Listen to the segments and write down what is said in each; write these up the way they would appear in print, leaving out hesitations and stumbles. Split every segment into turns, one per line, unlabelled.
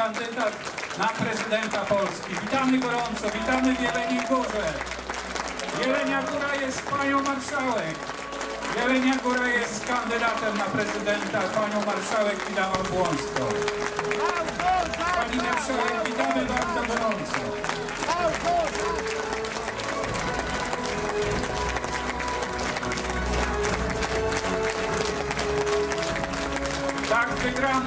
kandydat na prezydenta Polski. Witamy gorąco, witamy w Jeleniej Górze. Jelenia Góra jest panią marszałek. Jelenia Góra jest kandydatem na prezydenta, panią marszałek Kidawą-Błońską. Pani marszałek, witamy bardzo gorąco. Tak, wygramy.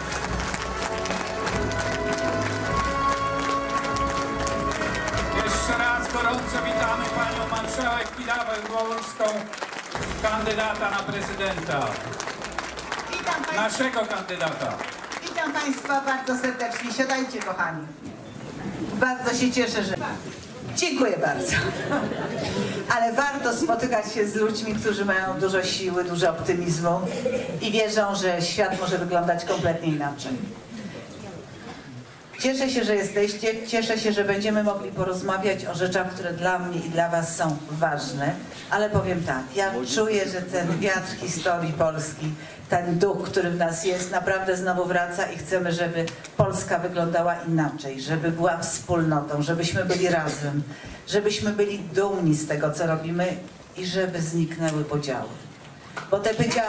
Jeszcze raz gorąco witamy panią marszałek Kidawę-Błońską, kandydata na prezydenta.
Witam państwa.
Naszego kandydata.
Witam państwa bardzo serdecznie. Siadajcie, kochani. Bardzo się cieszę, że... Dziękuję bardzo. Ale warto spotykać się z ludźmi, którzy mają dużo siły, dużo optymizmu i wierzą, że świat może wyglądać kompletnie inaczej. Cieszę się, że jesteście, cieszę się, że będziemy mogli porozmawiać o rzeczach, które dla mnie i dla was są ważne, ale powiem tak, ja czuję, że ten wiatr historii Polski, ten duch, który w nas jest, naprawdę znowu wraca i chcemy, żeby Polska wyglądała inaczej, żeby była wspólnotą, żebyśmy byli razem, żebyśmy byli dumni z tego, co robimy i żeby zniknęły podziały. Bo te podziały...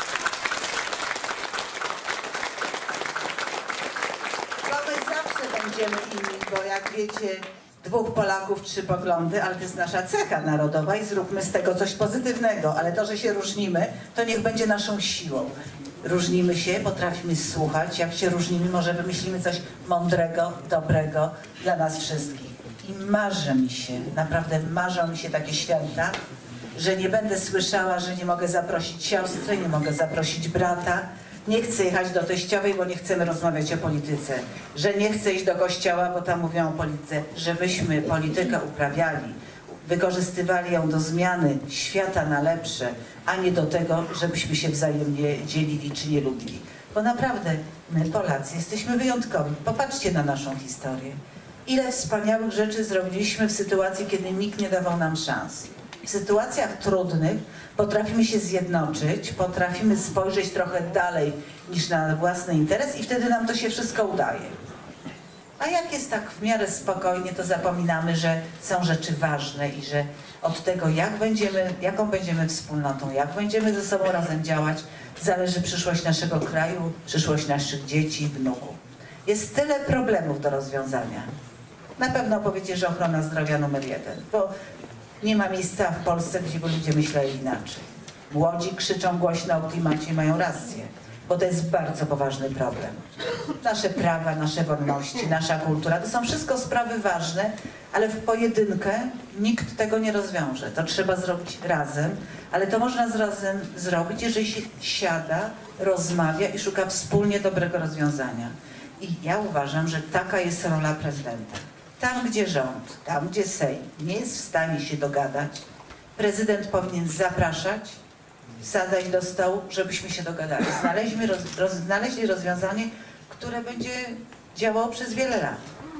Będziemy inni, bo jak wiecie, dwóch Polaków, trzy poglądy, ale to jest nasza cecha narodowa i zróbmy z tego coś pozytywnego, ale to, że się różnimy, to niech będzie naszą siłą. Różnimy się, potrafimy słuchać, jak się różnimy, może wymyślimy coś mądrego, dobrego dla nas wszystkich. I marzy mi się, naprawdę marzą mi się takie święta, że nie będę słyszała, że nie mogę zaprosić siostry, nie mogę zaprosić brata, nie chcę jechać do teściowej, bo nie chcemy rozmawiać o polityce. Że nie chcę iść do kościoła, bo tam mówią o polityce. Żebyśmy politykę uprawiali, wykorzystywali ją do zmiany świata na lepsze, a nie do tego, żebyśmy się wzajemnie dzielili czy nie lubili. Bo naprawdę my, Polacy, jesteśmy wyjątkowi. Popatrzcie na naszą historię. Ile wspaniałych rzeczy zrobiliśmy w sytuacji, kiedy nikt nie dawał nam szans. W sytuacjach trudnych potrafimy się zjednoczyć, potrafimy spojrzeć trochę dalej niż na własny interes i wtedy nam to się wszystko udaje. A jak jest tak w miarę spokojnie, to zapominamy, że są rzeczy ważne i że od tego, jaką będziemy wspólnotą, jak będziemy ze sobą razem działać, zależy przyszłość naszego kraju, przyszłość naszych dzieci, wnuków. Jest tyle problemów do rozwiązania. Na pewno powiecie, że ochrona zdrowia numer 1, bo nie ma miejsca w Polsce, gdzie by ludzie myśleli inaczej. Młodzi krzyczą głośno o klimacie i mają rację, bo to jest bardzo poważny problem. Nasze prawa, nasze wolności, nasza kultura, to są wszystko sprawy ważne, ale w pojedynkę nikt tego nie rozwiąże. To trzeba zrobić razem, ale to można razem zrobić, jeżeli się siada, rozmawia i szuka wspólnie dobrego rozwiązania. I ja uważam, że taka jest rola prezydenta. Tam, gdzie rząd, tam, gdzie Sejm nie jest w stanie się dogadać, prezydent powinien zapraszać, wsadzać do stołu, żebyśmy się dogadali. Znaleźli rozwiązanie, które będzie działało przez wiele lat.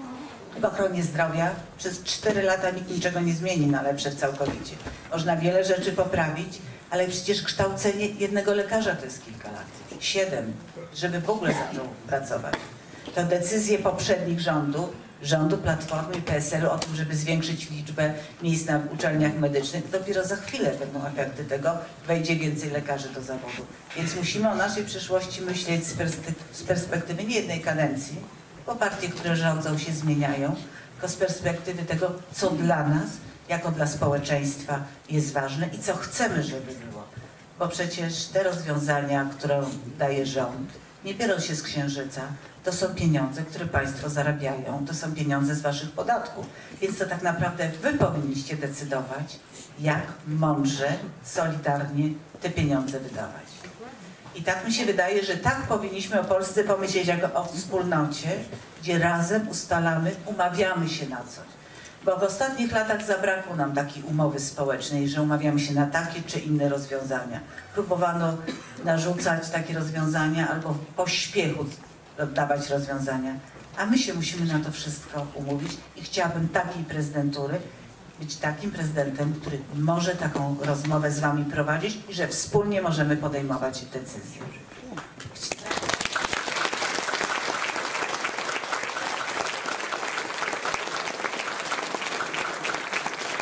W ochronie zdrowia przez 4 lata nikt niczego nie zmieni na lepsze całkowicie. Można wiele rzeczy poprawić, ale przecież kształcenie jednego lekarza to jest kilka lat. 7, żeby w ogóle zaczął pracować. To decyzje poprzednich rządu Platformy i PSL-u o tym, żeby zwiększyć liczbę miejsc na uczelniach medycznych. Dopiero za chwilę będą efekty tego, wejdzie więcej lekarzy do zawodu. Więc musimy o naszej przyszłości myśleć z perspektywy nie jednej kadencji, bo partie, które rządzą, się zmieniają, tylko z perspektywy tego, co dla nas, jako dla społeczeństwa jest ważne i co chcemy, żeby było. Bo przecież te rozwiązania, które daje rząd, nie biorą się z księżyca. To są pieniądze, które państwo zarabiają, to są pieniądze z waszych podatków. Więc to tak naprawdę wy powinniście decydować, jak mądrze, solidarnie te pieniądze wydawać. I tak mi się wydaje, że tak powinniśmy o Polsce pomyśleć jako o wspólnocie, gdzie razem ustalamy, umawiamy się na coś. Bo w ostatnich latach zabrakło nam takiej umowy społecznej, że umawiamy się na takie czy inne rozwiązania. Próbowano narzucać takie rozwiązania albo w pośpiechu dawać rozwiązania. A my się musimy na to wszystko umówić i chciałabym takiej prezydentury, być takim prezydentem, który może taką rozmowę z wami prowadzić i że wspólnie możemy podejmować decyzje.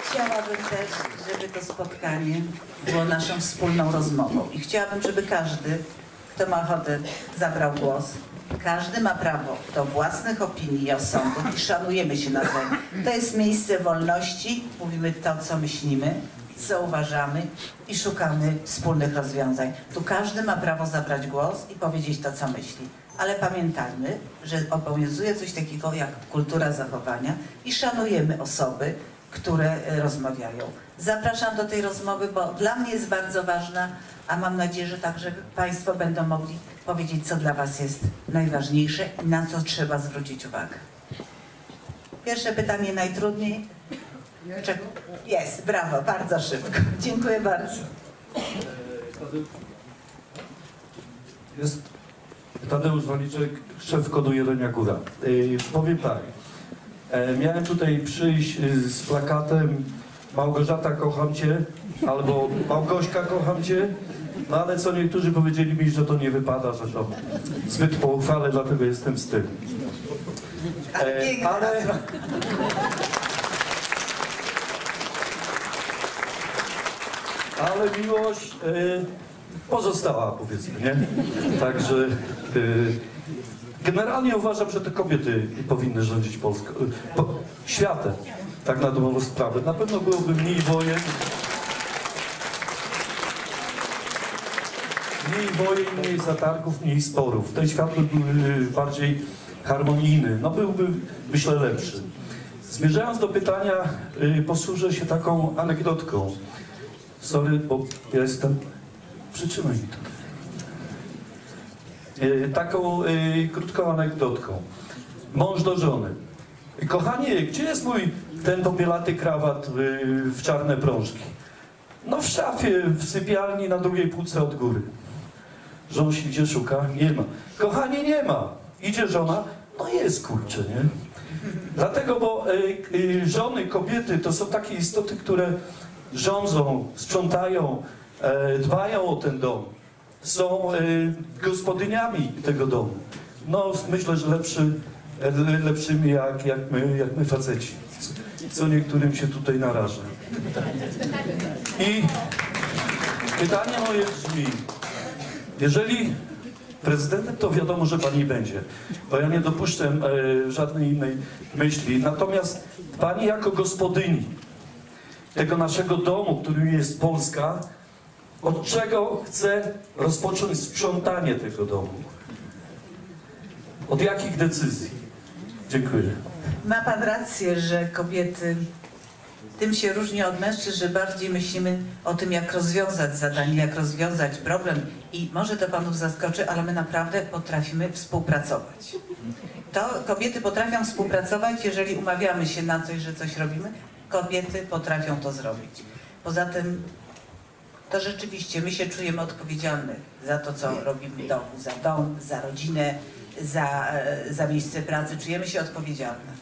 Chciałabym też, żeby to spotkanie było naszą wspólną rozmową i chciałabym, żeby każdy, kto ma ochotę, zabrał głos. Każdy ma prawo do własnych opinii i osądów i szanujemy się nawzajem. To jest miejsce wolności, mówimy to, co myślimy, co uważamy i szukamy wspólnych rozwiązań. Tu każdy ma prawo zabrać głos i powiedzieć to, co myśli. Ale pamiętajmy, że obowiązuje coś takiego jak kultura zachowania i szanujemy osoby, które rozmawiają. Zapraszam do tej rozmowy, bo dla mnie jest bardzo ważna, a mam nadzieję, że także Państwo będą mogli powiedzieć, co dla Was jest najważniejsze i na co trzeba zwrócić uwagę. Pierwsze pytanie najtrudniej. Jest, brawo, bardzo szybko. Dziękuję bardzo.
Jest Tadeusz Waliczek, szef kodu Jelenia Góra. Powiem tak, miałem tutaj przyjść z plakatem Małgorzata, kocham Cię, albo Małgośka, kocham Cię, no ale co niektórzy powiedzieli mi, że to nie wypada, że to zbyt po uchwale, dlatego jestem z tym. Ale miłość pozostała, powiedzmy, nie? Także generalnie uważam, że to kobiety powinny rządzić Polską, światem, tak na dobrą sprawę. Na pewno byłoby mniej wojen, mniej zatargów, mniej sporów. Ten świat by był bardziej harmonijny, no byłby, myślę, lepszy. Zmierzając do pytania, posłużę się taką anegdotką. Sorry, bo ja jestem... Przytrzymaj mi to. Taką krótką anegdotką. Mąż do żony. Kochanie, gdzie jest mój ten pobielaty krawat w czarne prążki? No w szafie, w sypialni na drugiej półce od góry. Żona się idzie, szuka, nie ma. Kochanie, nie ma. Idzie żona, no jest, kurczę, nie? Dlatego, bo żony, kobiety to są takie istoty, które rządzą, sprzątają, dbają o ten dom, są gospodyniami tego domu. No myślę, że lepszymi jak my faceci, co niektórym się tutaj naraża. I pytanie moje brzmi, jeżeli prezydentem, to wiadomo, że pani będzie, bo ja nie dopuszczę żadnej innej myśli, natomiast pani jako gospodyni tego naszego domu, którym jest Polska, od czego chce rozpocząć sprzątanie tego domu? Od jakich decyzji? Dziękuję.
Ma Pan rację, że kobiety tym się różni od mężczyzn, że bardziej myślimy o tym, jak rozwiązać zadanie, jak rozwiązać problem i może to Panów zaskoczy, ale my naprawdę potrafimy współpracować. To kobiety potrafią współpracować, jeżeli umawiamy się na coś, że coś robimy, kobiety potrafią to zrobić. Poza tym to rzeczywiście my się czujemy odpowiedzialni za to, co robimy w domu, za dom, za rodzinę, za miejsce pracy. Czujemy się odpowiedzialne.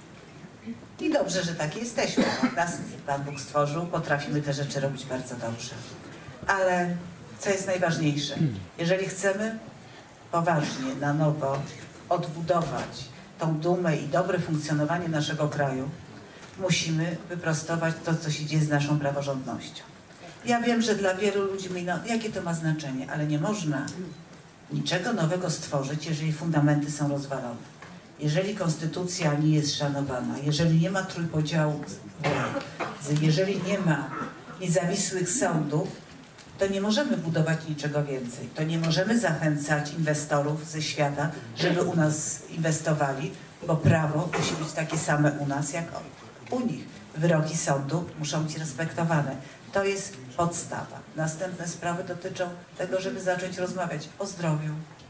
I dobrze, że takie jesteśmy. Nas Pan Bóg stworzył, potrafimy te rzeczy robić bardzo dobrze. Ale co jest najważniejsze? Jeżeli chcemy poważnie, na nowo odbudować tą dumę i dobre funkcjonowanie naszego kraju, musimy wyprostować to, co się dzieje z naszą praworządnością. Ja wiem, że dla wielu ludzi, no, jakie to ma znaczenie, ale nie można niczego nowego stworzyć, jeżeli fundamenty są rozwalone. Jeżeli konstytucja nie jest szanowana, jeżeli nie ma trójpodziału władzy, jeżeli nie ma niezawisłych sądów, to nie możemy budować niczego więcej. To nie możemy zachęcać inwestorów ze świata, żeby u nas inwestowali, bo prawo musi być takie same u nas, jak u nich. Wyroki sądu muszą być respektowane. To jest podstawa. Następne sprawy dotyczą tego, żeby zacząć rozmawiać o zdrowiu,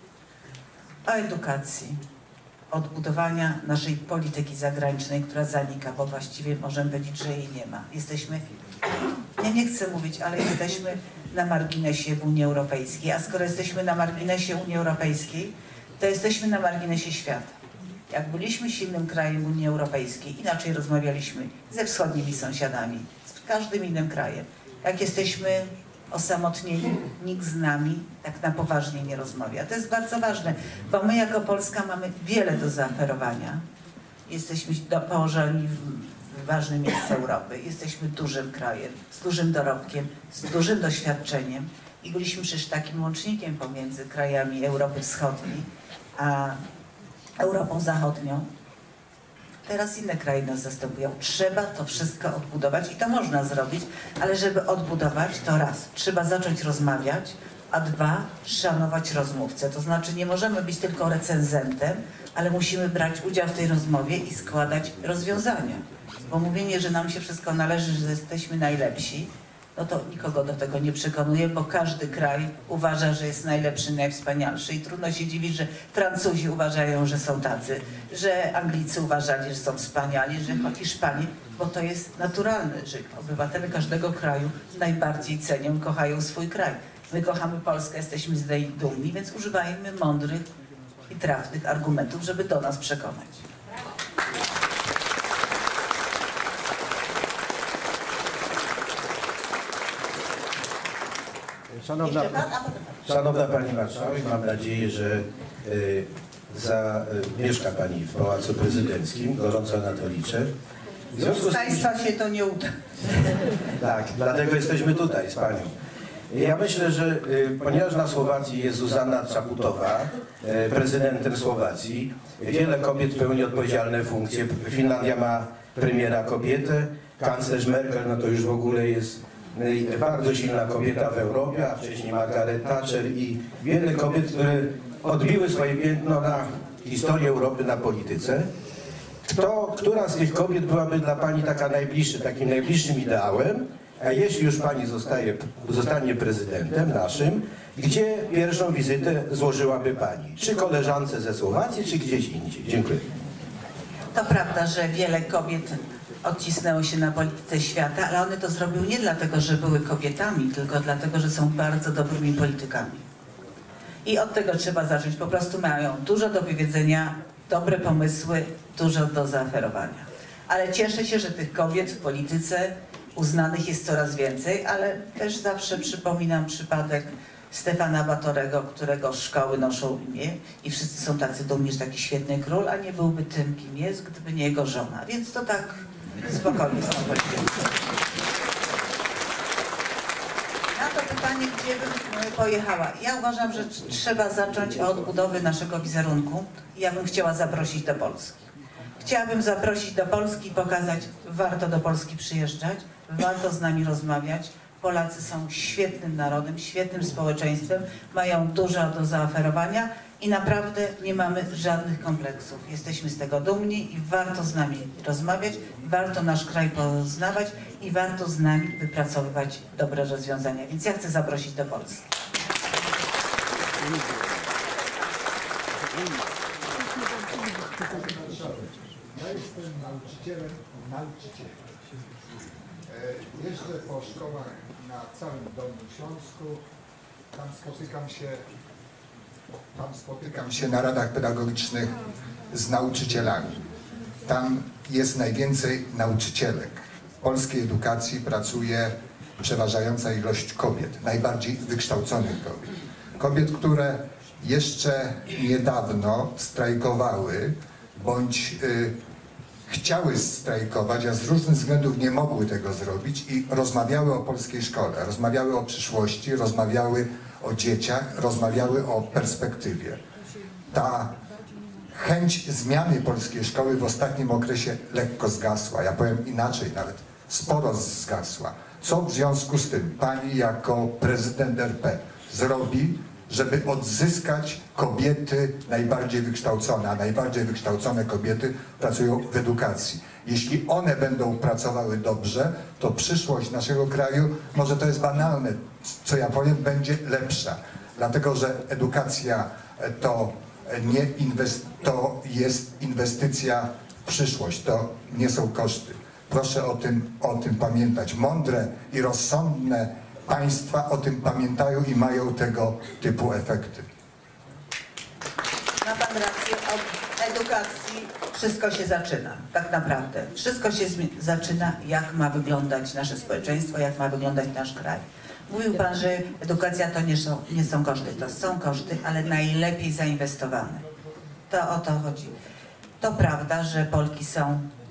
o edukacji, odbudowania naszej polityki zagranicznej, która zanika, bo właściwie możemy powiedzieć, że jej nie ma. Jesteśmy, ja nie chcę mówić, ale jesteśmy na marginesie w Unii Europejskiej, a skoro jesteśmy na marginesie Unii Europejskiej, to jesteśmy na marginesie świata. Jak byliśmy silnym krajem Unii Europejskiej, inaczej rozmawialiśmy ze wschodnimi sąsiadami, z każdym innym krajem. Jak jesteśmy osamotnieni, nikt z nami tak na poważnie nie rozmawia. To jest bardzo ważne, bo my jako Polska mamy wiele do zaoferowania. Jesteśmy położeni w ważne miejsce Europy. Jesteśmy dużym krajem, z dużym dorobkiem, z dużym doświadczeniem i byliśmy przecież takim łącznikiem pomiędzy krajami Europy Wschodniej a Europą Zachodnią. Teraz inne kraje nas zastępują. Trzeba to wszystko odbudować i to można zrobić, ale żeby odbudować, to raz, trzeba zacząć rozmawiać, a dwa, szanować rozmówcę. To znaczy nie możemy być tylko recenzentem, ale musimy brać udział w tej rozmowie i składać rozwiązania. Bo mówienie, że nam się wszystko należy, że jesteśmy najlepsi, no to nikogo do tego nie przekonuje, bo każdy kraj uważa, że jest najlepszy, najwspanialszy i trudno się dziwić, że Francuzi uważają, że są tacy, że Anglicy uważali, że są wspaniali, że Hiszpanie, bo to jest naturalne, że obywatele każdego kraju najbardziej cenią, kochają swój kraj. My kochamy Polskę, jesteśmy z niej dumni, więc używajmy mądrych i trafnych argumentów, żeby do nas przekonać.
Szanowna Pani Marszałek, mam nadzieję, że mieszka Pani w Pałacu Prezydenckim, gorąco na to liczę. W związku z
Państwa się to nie uda.
Tak, dlatego jesteśmy tutaj z Panią. Ja myślę, że ponieważ na Słowacji jest Zuzana Czaputowa, prezydentem Słowacji, wiele kobiet pełni odpowiedzialne funkcje. Finlandia ma premiera kobietę, kanclerz Merkel, no to już w ogóle jest bardzo silna kobieta w Europie, a wcześniej Margaret Thatcher i wiele kobiet, które odbiły swoje piętno na historii Europy, na polityce. Która z tych kobiet byłaby dla Pani takim najbliższym ideałem? A jeśli już Pani zostanie prezydentem naszym, gdzie pierwszą wizytę złożyłaby Pani? Czy koleżance ze Słowacji, czy gdzieś indziej? Dziękuję.
To prawda, że wiele kobiet odcisnęło się na polityce świata, ale one to zrobiły nie dlatego, że były kobietami, tylko dlatego, że są bardzo dobrymi politykami. I od tego trzeba zacząć. Po prostu mają dużo do powiedzenia, dobre pomysły, dużo do zaoferowania. Ale cieszę się, że tych kobiet w polityce uznanych jest coraz więcej, ale też zawsze przypominam przypadek Stefana Batorego, którego szkoły noszą imię i wszyscy są tacy dumni, że taki świetny król, a nie byłby tym, kim jest, gdyby nie jego żona. Więc to tak spokojnie z tą polityką. Na to pytanie, gdzie bym pojechała? Ja uważam, że trzeba zacząć od odbudowy naszego wizerunku i ja bym chciała zaprosić do Polski. Chciałabym zaprosić do Polski i pokazać, warto do Polski przyjeżdżać, warto z nami rozmawiać. Polacy są świetnym narodem, świetnym społeczeństwem, mają dużo do zaoferowania i naprawdę nie mamy żadnych kompleksów. Jesteśmy z tego dumni i warto z nami rozmawiać, warto nasz kraj poznawać i warto z nami wypracowywać dobre rozwiązania. Więc ja chcę zaprosić do Polski.
Ja jestem nauczycielem. Jeżdżę po szkołach na całym Dolnym Śląsku. Tam spotykam się na radach pedagogicznych z nauczycielami. Tam jest najwięcej nauczycielek. W polskiej edukacji pracuje przeważająca ilość kobiet, najbardziej wykształconych kobiet. Kobiet, które jeszcze niedawno strajkowały bądź chciały strajkować, a z różnych względów nie mogły tego zrobić i rozmawiały o polskiej szkole, rozmawiały o przyszłości, rozmawiały o dzieciach, rozmawiały o perspektywie. Ta chęć zmiany polskiej szkoły w ostatnim okresie lekko zgasła. Ja powiem inaczej, nawet sporo zgasła. Co w związku z tym Pani jako prezydent RP zrobi, żeby odzyskać kobiety najbardziej wykształcone, a najbardziej wykształcone kobiety pracują w edukacji. Jeśli one będą pracowały dobrze, to przyszłość naszego kraju, może to jest banalne, co ja powiem, będzie lepsza. Dlatego, że edukacja to jest inwestycja w przyszłość, to nie są koszty. Proszę o tym pamiętać. Mądre i rozsądne państwa o tym pamiętają i mają tego typu efekty.
Ma Pan rację, od edukacji wszystko się zaczyna, tak naprawdę. Wszystko się zaczyna, jak ma wyglądać nasze społeczeństwo, jak ma wyglądać nasz kraj. Mówił Pan, że edukacja to nie są koszty, to są koszty, ale najlepiej zainwestowane. To o to chodzi. To prawda, że Polki są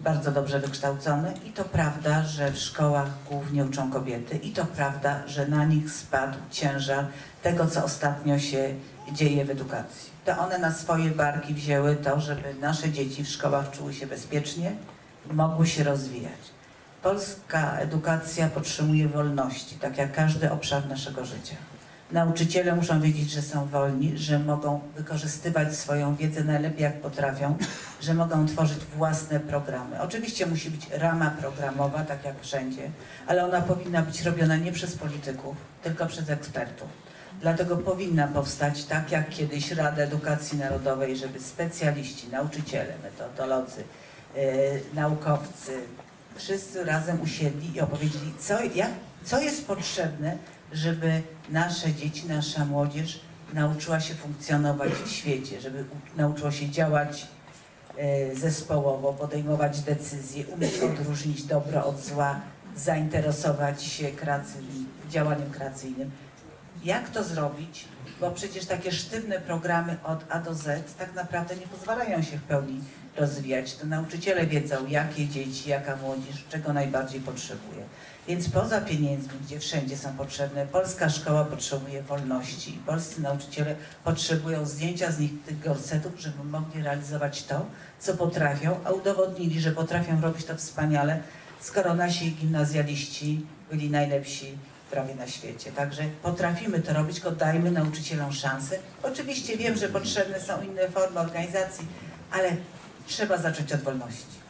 bardzo dobrze wykształcone i to prawda, że w szkołach głównie uczą kobiety i to prawda, że na nich spadł ciężar tego, co ostatnio się dzieje w edukacji. To one na swoje barki wzięły to, żeby nasze dzieci w szkołach czuły się bezpiecznie i mogły się rozwijać. Polska edukacja potrzebuje wolności, tak jak każdy obszar naszego życia. Nauczyciele muszą wiedzieć, że są wolni, że mogą wykorzystywać swoją wiedzę najlepiej jak potrafią, że mogą tworzyć własne programy. Oczywiście musi być rama programowa, tak jak wszędzie, ale ona powinna być robiona nie przez polityków, tylko przez ekspertów. Dlatego powinna powstać, tak jak kiedyś Rada Edukacji Narodowej, żeby specjaliści, nauczyciele, metodolodzy, naukowcy, wszyscy razem usiedli i opowiedzieli, co jest potrzebne, żeby nasze dzieci, nasza młodzież nauczyła się funkcjonować w świecie, żeby nauczyła się działać zespołowo, podejmować decyzje, umieć odróżnić dobro od zła, zainteresować się działaniem kreacyjnym. Jak to zrobić? Bo przecież takie sztywne programy od A do Z tak naprawdę nie pozwalają się w pełni rozwijać. To nauczyciele wiedzą, jakie dzieci, jaka młodzież, czego najbardziej potrzebuje. Więc poza pieniędzmi, gdzie wszędzie są potrzebne, polska szkoła potrzebuje wolności. Polscy nauczyciele potrzebują zdjęcia z nich tych gorsetów, żeby mogli realizować to, co potrafią, a udowodnili, że potrafią robić to wspaniale, skoro nasi gimnazjaliści byli najlepsi prawie na świecie. Także potrafimy to robić, tylko dajmy nauczycielom szansę. Oczywiście wiem, że potrzebne są inne formy organizacji, ale trzeba zacząć od wolności.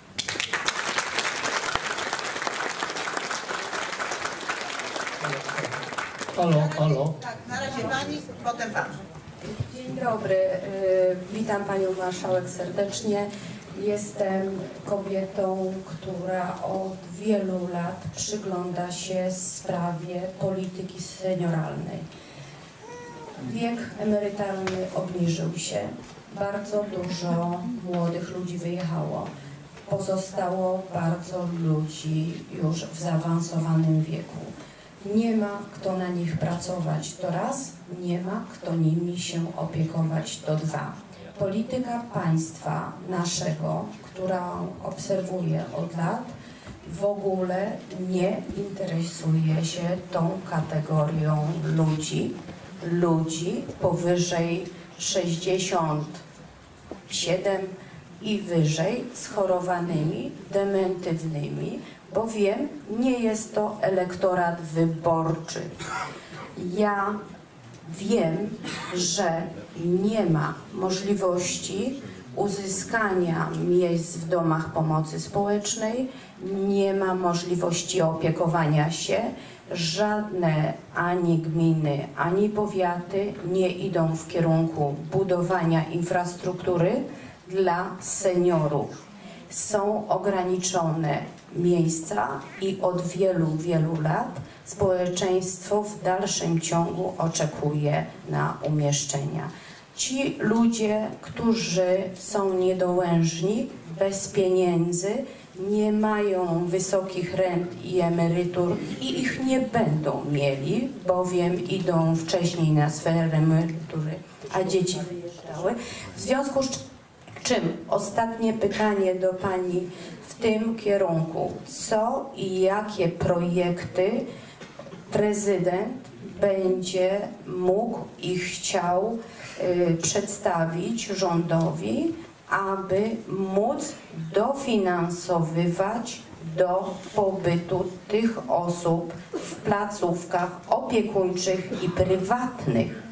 Halo.
Tak, na razie pani, potem pan.
Dzień dobry, witam panią marszałek serdecznie. Jestem kobietą, która od wielu lat przygląda się sprawie polityki senioralnej. Wiek emerytalny obniżył się, bardzo dużo młodych ludzi wyjechało. Pozostało bardzo ludzi już w zaawansowanym wieku. Nie ma kto na nich pracować, to raz, nie ma kto nimi się opiekować, to dwa. Polityka państwa naszego, którą obserwuję od lat, w ogóle nie interesuje się tą kategorią ludzi powyżej 67 i wyżej, schorowanymi, dementywnymi, bowiem nie jest to elektorat wyborczy. Ja wiem, że nie ma możliwości uzyskania miejsc w domach pomocy społecznej, nie ma możliwości opiekowania się. Żadne ani gminy, ani powiaty nie idą w kierunku budowania infrastruktury dla seniorów. Są ograniczone miejsca i od wielu, wielu lat społeczeństwo w dalszym ciągu oczekuje na umieszczenia. Ci ludzie, którzy są niedołężni, bez pieniędzy, nie mają wysokich rent i emerytur i ich nie będą mieli, bowiem idą wcześniej na sferę emerytury, a dzieci wyjeżdżały. W związku z czym ostatnie pytanie do pani w tym kierunku. Co i jakie projekty prezydent będzie mógł i chciał przedstawić rządowi, aby móc dofinansowywać do pobytu tych osób w placówkach opiekuńczych i prywatnych.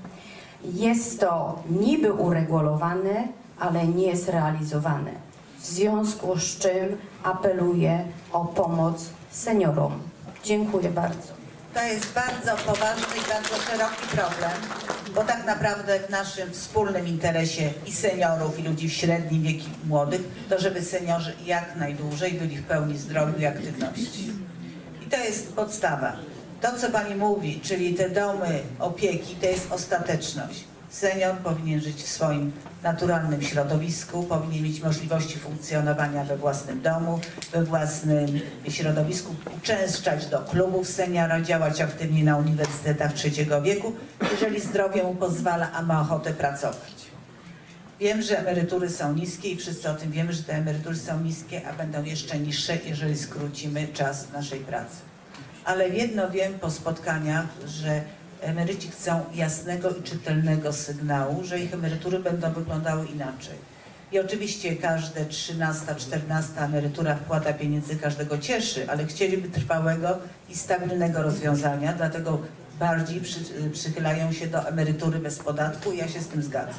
Jest to niby uregulowane, ale nie jest realizowane. W związku z czym apeluję o pomoc seniorom. Dziękuję bardzo.
To jest bardzo poważny i bardzo szeroki problem, bo tak naprawdę w naszym wspólnym interesie i seniorów, i ludzi w średnim wieku, i młodych, to żeby seniorzy jak najdłużej byli w pełni zdrowiu i aktywności. I to jest podstawa. To, co pani mówi, czyli te domy opieki, to jest ostateczność. Senior powinien żyć w swoim naturalnym środowisku, powinien mieć możliwości funkcjonowania we własnym domu, we własnym środowisku, uczęszczać do klubów seniora, działać aktywnie na uniwersytetach trzeciego wieku, jeżeli zdrowie mu pozwala, a ma ochotę pracować. Wiem, że emerytury są niskie i wszyscy o tym wiemy, że te emerytury są niskie, a będą jeszcze niższe, jeżeli skrócimy czas naszej pracy. Ale jedno wiem po spotkaniach, że emeryci chcą jasnego i czytelnego sygnału, że ich emerytury będą wyglądały inaczej. I oczywiście każde 13, 14 emerytura wkłada pieniędzy każdego cieszy, ale chcieliby trwałego i stabilnego rozwiązania, dlatego bardziej przychylają się do emerytury bez podatku i ja się z tym zgadzam.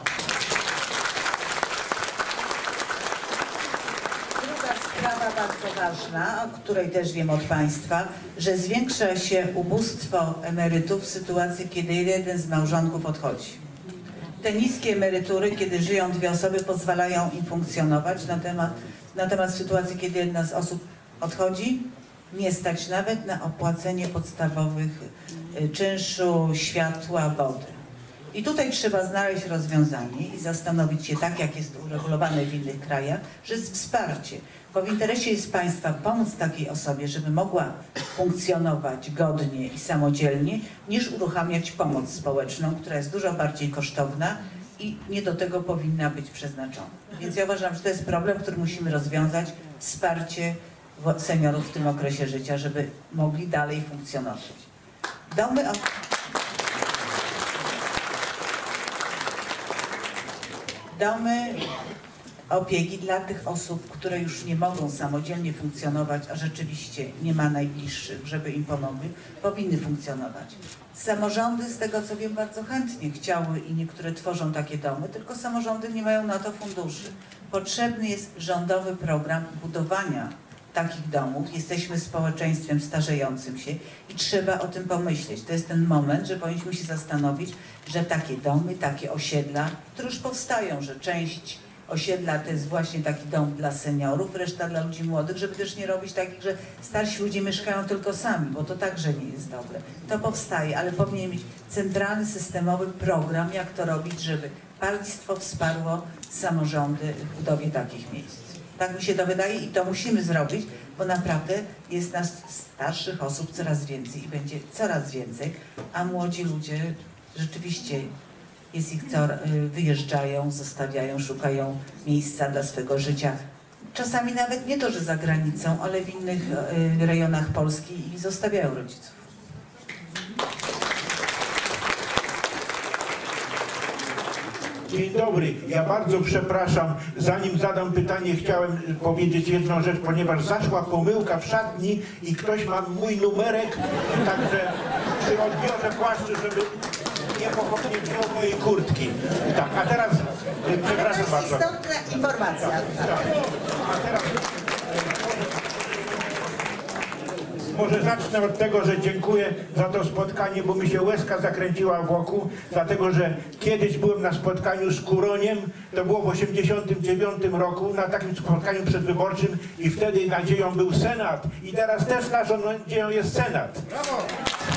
Druga sprawa bardzo ważna, o której też wiem od Państwa, że zwiększa się ubóstwo emerytów w sytuacji, kiedy jeden z małżonków odchodzi. Te niskie emerytury, kiedy żyją dwie osoby, pozwalają im funkcjonować. Natomiast w sytuacji, kiedy jedna z osób odchodzi, nie stać nawet na opłacenie podstawowych czynszu, światła, wody. I tutaj trzeba znaleźć rozwiązanie i zastanowić się, tak jak jest uregulowane w innych krajach, że jest wsparcie. Bo w interesie jest państwa pomóc takiej osobie, żeby mogła funkcjonować godnie i samodzielnie, niż uruchamiać pomoc społeczną, która jest dużo bardziej kosztowna i nie do tego powinna być przeznaczona. Więc ja uważam, że to jest problem, który musimy rozwiązać. Wsparcie seniorów w tym okresie życia, żeby mogli dalej funkcjonować. Domy opieki dla tych osób, które już nie mogą samodzielnie funkcjonować, a rzeczywiście nie ma najbliższych, żeby im pomogły, powinny funkcjonować. Samorządy, z tego co wiem, bardzo chętnie chciały i niektóre tworzą takie domy, tylko samorządy nie mają na to funduszy. Potrzebny jest rządowy program budowania takich domów. Jesteśmy społeczeństwem starzejącym się i trzeba o tym pomyśleć. To jest ten moment, że powinniśmy się zastanowić, że takie domy, takie osiedla, które już powstają, że część osiedla to jest właśnie taki dom dla seniorów, reszta dla ludzi młodych, żeby też nie robić takich, że starsi ludzie mieszkają tylko sami, bo to także nie jest dobre. To powstaje, ale powinien mieć centralny, systemowy program, jak to robić, żeby państwo wsparło samorządy w budowie takich miejsc. Tak mi się to wydaje i to musimy zrobić, bo naprawdę jest nas starszych osób coraz więcej i będzie coraz więcej, a młodzi ludzie rzeczywiście jest ich wyjeżdżają, zostawiają, szukają miejsca dla swego życia. Czasami nawet nie to, że za granicą, ale w innych rejonach Polski i zostawiają rodziców.
Dzień dobry, ja bardzo przepraszam, zanim zadam pytanie, chciałem powiedzieć jedną rzecz, ponieważ zaszła pomyłka w szatni i ktoś ma mój numerek, także przy odbiorze płaszczu, żeby nie wziął mojej kurtki. Tak, a teraz, przepraszam bardzo.
To jest istotna informacja.
A teraz, może zacznę od tego, że dziękuję za to spotkanie, bo mi się łezka zakręciła wokół, dlatego że kiedyś byłem na spotkaniu z Kuroniem, to było w 1989 roku, na takim spotkaniu przedwyborczym i wtedy nadzieją był Senat i teraz też naszą nadzieją jest Senat. Brawo!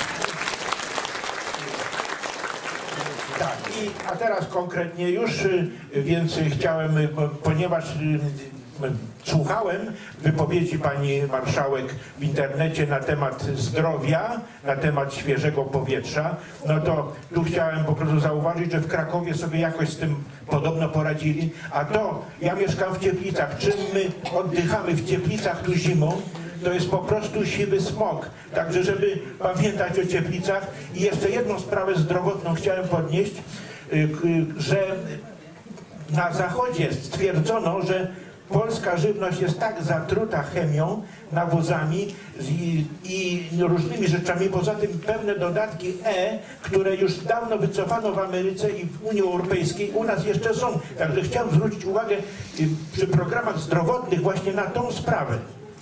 Tak, a teraz konkretnie już, więc chciałem, ponieważ słuchałem wypowiedzi pani marszałek w internecie na temat zdrowia, na temat świeżego powietrza, no to tu chciałem po prostu zauważyć, że w Krakowie sobie jakoś z tym podobno poradzili, a to ja mieszkam w Cieplicach, czym my oddychamy w Cieplicach tu zimą, to jest po prostu siwy smog. Także żeby pamiętać o Cieplicach i jeszcze jedną sprawę zdrowotną chciałem podnieść, że na Zachodzie stwierdzono, że polska żywność jest tak zatruta chemią, nawozami i różnymi rzeczami, poza tym pewne dodatki E, które już dawno wycofano w Ameryce i w Unii Europejskiej, u nas jeszcze są. Także chciałem zwrócić uwagę przy programach zdrowotnych właśnie na tą sprawę.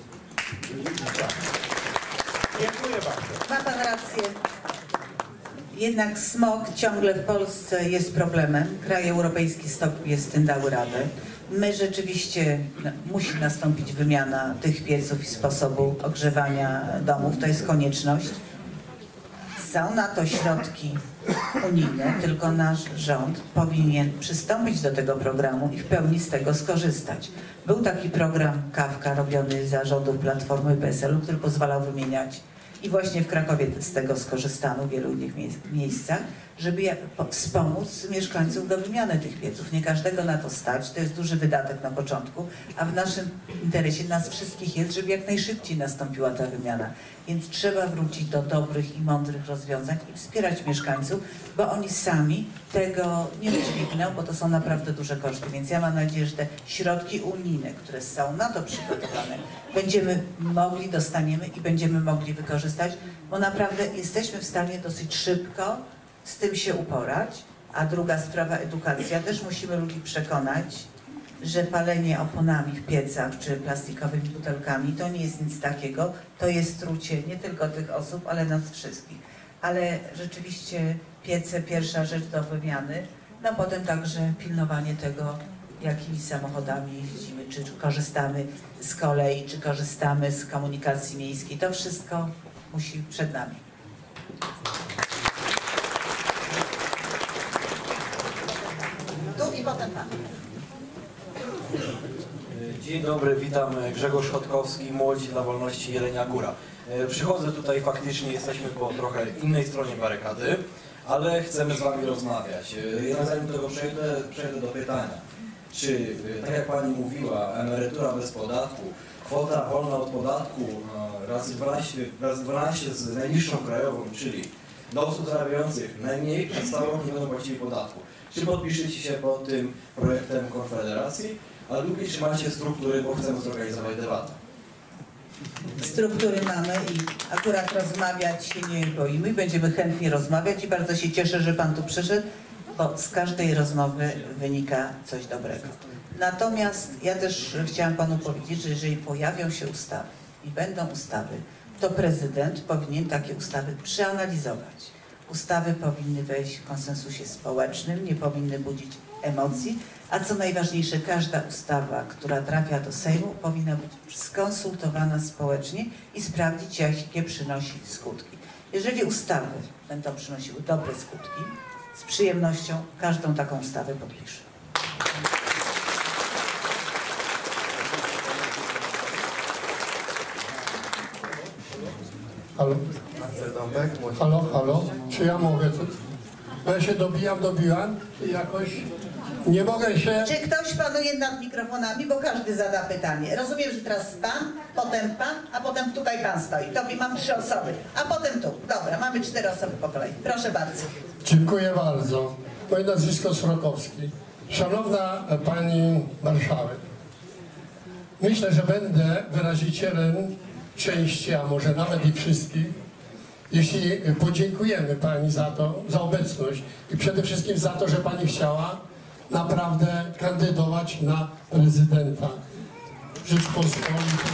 Dziękuję bardzo.
Ma pan rację. Jednak smog ciągle w Polsce jest problemem. Kraje europejskie sobie z tym dały radę. My rzeczywiście musi nastąpić wymiana tych pieców i sposobu ogrzewania domów. To jest konieczność. Są na to środki unijne, tylko nasz rząd powinien przystąpić do tego programu i w pełni z tego skorzystać. Był taki program Kawka robiony za rządów Platformy i PSL-u, który pozwalał wymieniać i właśnie w Krakowie z tego skorzystano, w wielu innych miejscach, żeby wspomóc mieszkańców do wymiany tych pieców. Nie każdego na to stać, to jest duży wydatek na początku, a w naszym interesie, nas wszystkich jest, żeby jak najszybciej nastąpiła ta wymiana. Więc trzeba wrócić do dobrych i mądrych rozwiązań i wspierać mieszkańców, bo oni sami tego nie udźwigną, bo to są naprawdę duże koszty. Więc ja mam nadzieję, że te środki unijne, które są na to przygotowane, będziemy mogli, dostaniemy i będziemy mogli wykorzystać, bo naprawdę jesteśmy w stanie dosyć szybko z tym się uporać. A druga sprawa, edukacja. Też musimy ludzi przekonać, że palenie oponami w piecach czy plastikowymi butelkami to nie jest nic takiego. To jest trucie nie tylko tych osób, ale nas wszystkich. Ale rzeczywiście piece, pierwsza rzecz do wymiany, no potem także pilnowanie tego, jakimi samochodami jeździmy, czy korzystamy z kolei, czy korzystamy z komunikacji miejskiej. To wszystko musi przed nami. Tu i potem pan.
Dzień dobry, witam, Grzegorz Chodkowski, Młodzi dla Wolności, Jelenia Góra. Przychodzę tutaj, faktycznie jesteśmy po trochę innej stronie barykady, ale chcemy z Wami rozmawiać. Ja zanim do tego przejdę do pytania. Czy, tak jak Pani mówiła, emerytura bez podatku, kwota wolna od podatku razy 12 z najniższą krajową, czyli dla osób zarabiających najmniej, przez cały rok nie będą płacili podatku. Czy podpiszecie się pod tym projektem Konfederacji? A drugie, czy macie struktury, bo chcemy zorganizować debatę?
Struktury mamy i akurat rozmawiać się nie boimy. Będziemy chętnie rozmawiać i bardzo się cieszę, że Pan tu przyszedł, bo z każdej rozmowy wynika coś dobrego. Natomiast ja też chciałam Panu powiedzieć, że jeżeli pojawią się ustawy i będą ustawy, to prezydent powinien takie ustawy przeanalizować. Ustawy powinny wejść w konsensusie społecznym, nie powinny budzić emocji, a co najważniejsze, każda ustawa, która trafia do Sejmu, powinna być skonsultowana społecznie i sprawdzić, jakie przynosi skutki. Jeżeli ustawy będą przynosiły dobre skutki, z przyjemnością każdą taką ustawę podpiszę.
Halo? Halo, halo? Czy ja mogę? Bo ja się dobiłam i jakoś nie mogę się...
Czy ktoś panuje nad mikrofonami, bo każdy zada pytanie. Rozumiem, że teraz pan, a potem tutaj pan stoi. To mam 3 osoby, a potem tu. Dobra, mamy 4 osoby po kolei. Proszę bardzo.
Dziękuję bardzo. Moje nazwisko Srokowski. Szanowna Pani Marszałek, myślę, że będę wyrazicielem części, a może nawet i wszystkich, jeśli podziękujemy Pani za to, za obecność i przede wszystkim za to, że Pani chciała naprawdę kandydować na prezydenta Rzeczpospolitej.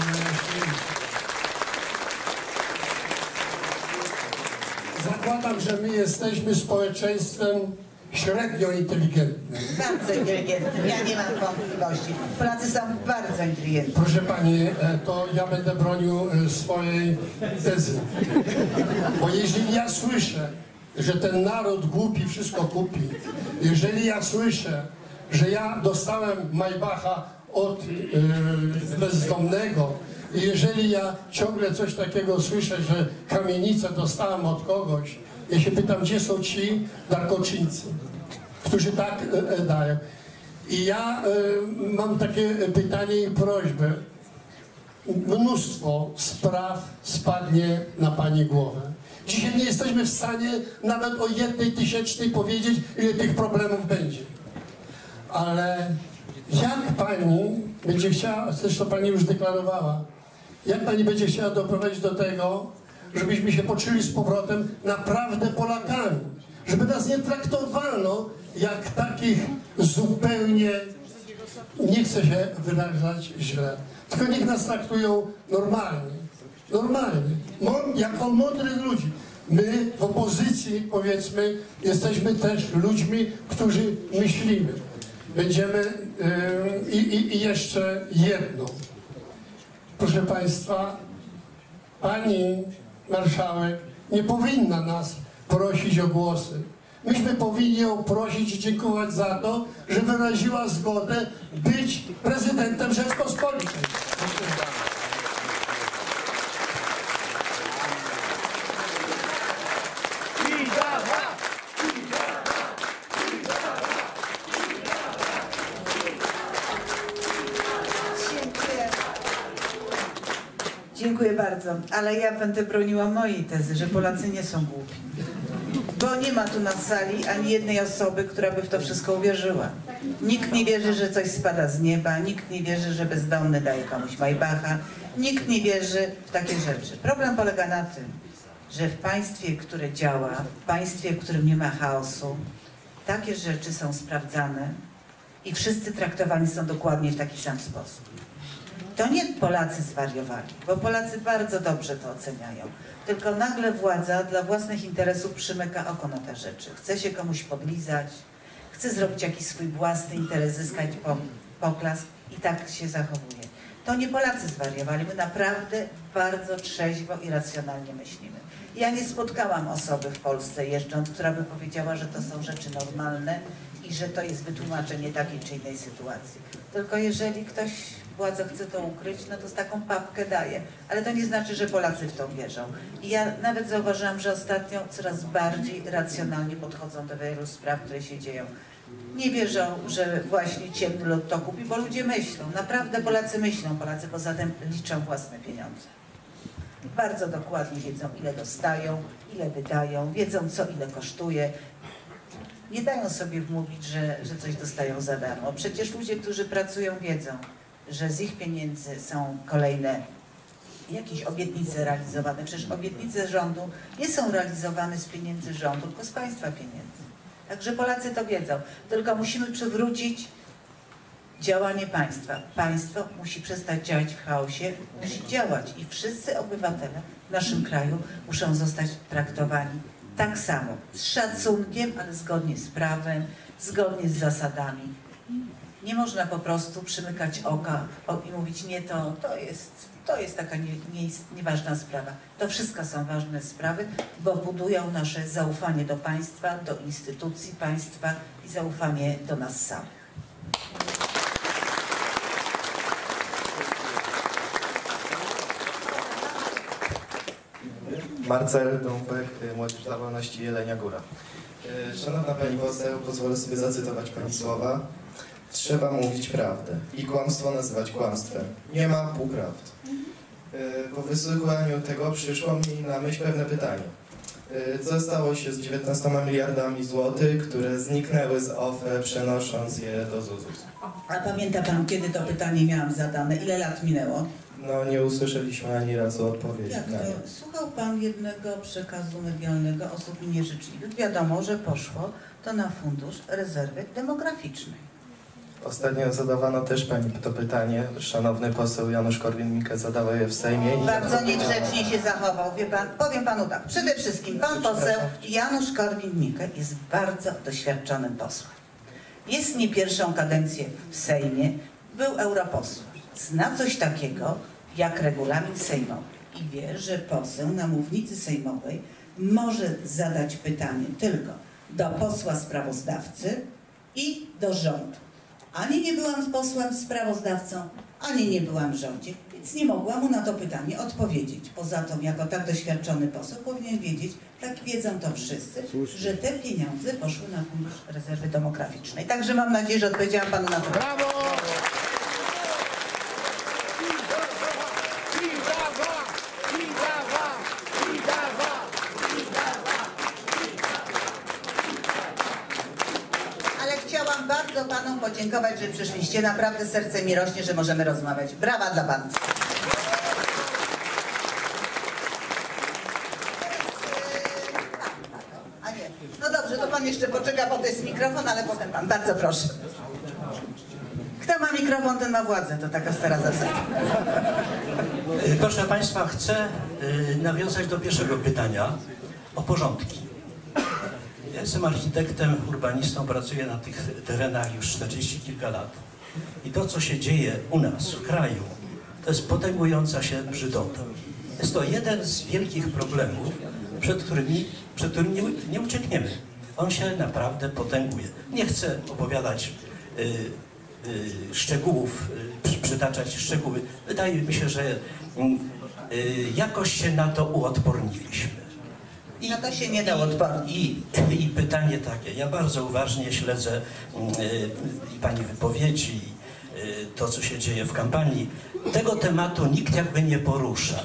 Zakładam, że my jesteśmy społeczeństwem średnio inteligentnym.
Bardzo inteligentnym, ja nie mam wątpliwości. Polacy są bardzo inteligentni.
Proszę Pani, to ja będę bronił swojej tezy. Bo jeżeli ja słyszę, że ten naród głupi wszystko kupi, jeżeli ja słyszę, że ja dostałem Maybacha od bezdomnego i jeżeli ja ciągle coś takiego słyszę, że kamienicę dostałem od kogoś, ja się pytam, gdzie są ci darkoczyńcy, którzy tak dają. I ja mam takie pytanie i prośbę. Mnóstwo spraw spadnie na Pani głowę. Dzisiaj nie jesteśmy w stanie nawet o 1/1000 powiedzieć, ile tych problemów będzie. Ale jak Pani będzie chciała, zresztą Pani już deklarowała, jak Pani będzie chciała doprowadzić do tego, żebyśmy się poczuli z powrotem naprawdę Polakami, żeby nas nie traktowano jak takich zupełnie, nie chcę się wyrażać źle, tylko niech nas traktują normalnie, jako mądrych ludzi. My w opozycji, powiedzmy, jesteśmy też ludźmi, którzy myślimy. Będziemy i jeszcze jedno. Proszę Państwa, Pani Marszałek nie powinna nas prosić o głosy. Myśmy powinni ją prosić i dziękować za to, że wyraziła zgodę być prezydentem Rzeczpospolitej.
bardzo, ale ja będę broniła mojej tezy, że Polacy nie są głupi. Bo nie ma tu na sali ani jednej osoby, która by w to wszystko uwierzyła. Nikt nie wierzy, że coś spada z nieba, nikt nie wierzy, że bezdomny daje komuś Maybacha, nikt nie wierzy w takie rzeczy. Problem polega na tym, że w państwie, które działa, w państwie, w którym nie ma chaosu, takie rzeczy są sprawdzane i wszyscy traktowani są dokładnie w taki sam sposób. To nie Polacy zwariowali, bo Polacy bardzo dobrze to oceniają. Tylko nagle władza dla własnych interesów przymyka oko na te rzeczy. Chce się komuś podlizać, chce zrobić jakiś swój własny interes, zyskać poklask i tak się zachowuje. To nie Polacy zwariowali, my naprawdę bardzo trzeźwo i racjonalnie myślimy. Ja nie spotkałam osoby w Polsce jeżdżąc, która by powiedziała, że to są rzeczy normalne i że to jest wytłumaczenie takiej czy innej sytuacji. Tylko jeżeli ktoś, władza chce to ukryć, no to z taką papkę daje. Ale to nie znaczy, że Polacy w to wierzą. I ja nawet zauważyłam, że ostatnio coraz bardziej racjonalnie podchodzą do wielu spraw, które się dzieją. Nie wierzą, że właśnie ciemny lud to kupi, bo ludzie myślą. Naprawdę Polacy myślą. Polacy poza tym liczą własne pieniądze. Bardzo dokładnie wiedzą, ile dostają, ile wydają, wiedzą, co ile kosztuje. Nie dają sobie wmówić, że coś dostają za darmo. Przecież ludzie, którzy pracują, wiedzą, że z ich pieniędzy są kolejne jakieś obietnice realizowane. Przecież obietnice rządu nie są realizowane z pieniędzy rządu, tylko z państwa pieniędzy. Także Polacy to wiedzą. Tylko musimy przywrócić działanie państwa. Państwo musi przestać działać w chaosie, musi działać i wszyscy obywatele w naszym kraju muszą zostać traktowani tak samo, z szacunkiem, ale zgodnie z prawem, zgodnie z zasadami. Nie można po prostu przymykać oka i mówić, nie, to jest taka nieważna sprawa. To wszystko są ważne sprawy, bo budują nasze zaufanie do państwa, do instytucji państwa i zaufanie do nas samych.
Marcel Dąbek, Młodzież dla Wolności, Jelenia Góra. Szanowna Pani Poseł, pozwolę sobie zacytować Pani słowa. Trzeba mówić prawdę i kłamstwo nazywać kłamstwem. Nie ma półprawd. Po wysłuchaniu tego przyszło mi na myśl pewne pytanie. Co stało się z 19 miliardami złotych, które zniknęły z OFE, przenosząc je do ZUS-u?
A pamięta Pan, kiedy to pytanie miałam zadane? Ile lat minęło?
No nie usłyszeliśmy ani razu odpowiedzi.
Jak to? Słuchał Pan jednego przekazu medialnego osób nieżyczliwych. Wiadomo, że poszło to na Fundusz Rezerwy Demograficznej.
Ostatnio zadawano też Pani to pytanie. Szanowny poseł Janusz Korwin-Mikke zadawał je w Sejmie.
Bardzo niegrzecznie się zachował, wie Pan. Powiem Panu tak, przede wszystkim Pan poseł Janusz Korwin-Mikke jest bardzo doświadczonym posłem. Jest nie pierwszą kadencję w Sejmie, był europosłem. Zna coś takiego jak regulamin sejmowy i wie, że poseł na mównicy sejmowej może zadać pytanie tylko do posła sprawozdawcy i do rządu. Ani nie byłam posłem sprawozdawcą, ani nie byłam w rządzie, więc nie mogłam mu na to pytanie odpowiedzieć. Poza tym, jako tak doświadczony poseł powinien wiedzieć, tak wiedzą to wszyscy, że te pieniądze poszły na Fundusz Rezerwy Demograficznej. Także mam nadzieję, że odpowiedziałam Panu na to pytanie.
Brawo!
Chciałam bardzo Panom podziękować, że przyszliście. Naprawdę serce mi rośnie, że możemy rozmawiać. Brawa dla Panów. A nie. No dobrze, to Pan jeszcze poczeka, bo to jest mikrofon, ale potem Pan. Bardzo proszę. Kto ma mikrofon, ten ma władzę. To taka stara zasada.
Proszę Państwa, chcę nawiązać do pierwszego pytania o porządki. Ja jestem architektem, urbanistą, pracuję na tych terenach już 40 kilka lat. I to, co się dzieje u nas w kraju, to jest potęgująca się brzydota. Jest to jeden z wielkich problemów, przed którymi nie uciekniemy. On się naprawdę potęguje. Nie chcę opowiadać szczegółów, przytaczać szczegóły. Wydaje mi się, że jakoś się na to uodporniliśmy.
No to się nie dało odpornić.
I pytanie takie, ja bardzo uważnie śledzę i Pani wypowiedzi, to co się dzieje w kampanii. Tego tematu nikt jakby nie porusza.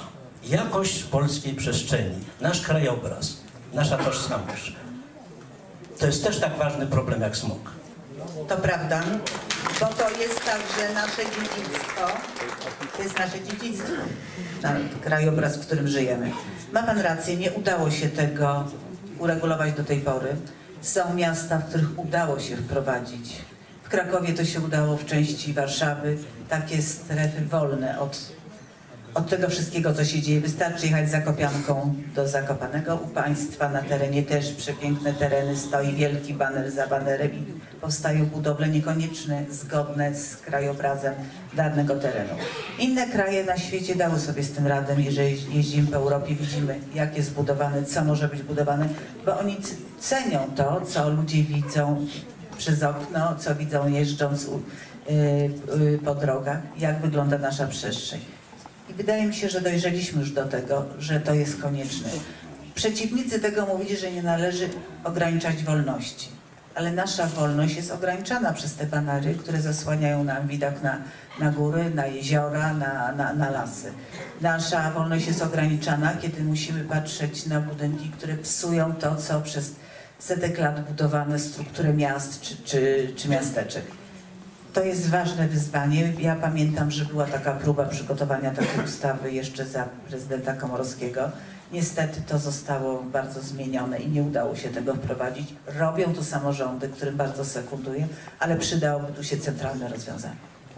jakość polskiej przestrzeni, nasz krajobraz, nasza tożsamość. To jest też tak ważny problem jak smog.
To prawda, bo to jest także nasze dziedzictwo. To jest nasze dziedzictwo, krajobraz, w którym żyjemy. Ma pan rację, nie udało się tego uregulować do tej pory. Są miasta, w których udało się wprowadzić. W Krakowie to się udało, w części Warszawy. Takie strefy wolne od tego wszystkiego, co się dzieje. Wystarczy jechać Zakopianką do Zakopanego. U państwa na terenie też przepiękne tereny. Stoi wielki baner za banerem i powstają budowle niekoniecznie zgodne z krajobrazem danego terenu. Inne kraje na świecie dały sobie z tym radę. Jeżeli jeździmy po Europie, widzimy, jak jest budowane, co może być budowane, bo oni cenią to, co ludzie widzą przez okno, co widzą jeżdżąc po drogach, jak wygląda nasza przestrzeń. I wydaje mi się, że dojrzeliśmy już do tego, że to jest konieczne. Przeciwnicy tego mówili, że nie należy ograniczać wolności. Ale nasza wolność jest ograniczana przez te banery, które zasłaniają nam widok na góry, na jeziora, na lasy. Nasza wolność jest ograniczana, kiedy musimy patrzeć na budynki, które psują to, co przez setek lat budowane struktury miast czy miasteczek. To jest ważne wyzwanie. Ja pamiętam, że była taka próba przygotowania takiej ustawy jeszcze za prezydenta Komorowskiego. Niestety to zostało bardzo zmienione i nie udało się tego wprowadzić. Robią to samorządy, którym bardzo sekunduję, ale przydałoby tu się centralne rozwiązanie.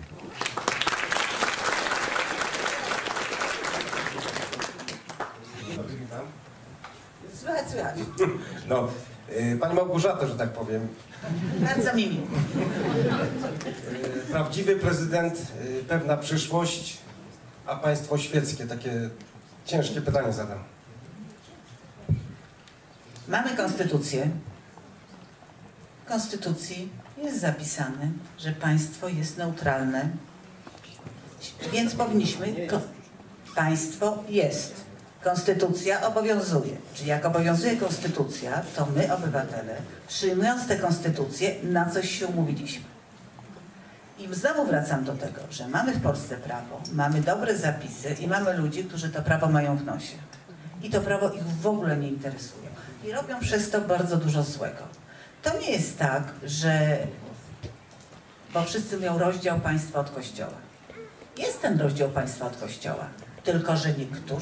Słychać.
No, Pani Małgorzato, że tak powiem.
Bardzo mi miło.
Prawdziwy prezydent, pewna przyszłość, a państwo świeckie. Takie ciężkie pytanie zadam.
Mamy konstytucję. W konstytucji jest zapisane, że państwo jest neutralne, więc powinniśmy... Państwo jest. Konstytucja obowiązuje. Czyli jak obowiązuje konstytucja, to my, obywatele, przyjmując tę konstytucję, na coś się umówiliśmy. I znowu wracam do tego, że mamy w Polsce prawo, mamy dobre zapisy i mamy ludzi, którzy to prawo mają w nosie. I to prawo ich w ogóle nie interesuje. I robią przez to bardzo dużo złego. To nie jest tak, że... Bo wszyscy mówią rozdział państwa od Kościoła. Jest ten rozdział państwa od Kościoła. Tylko że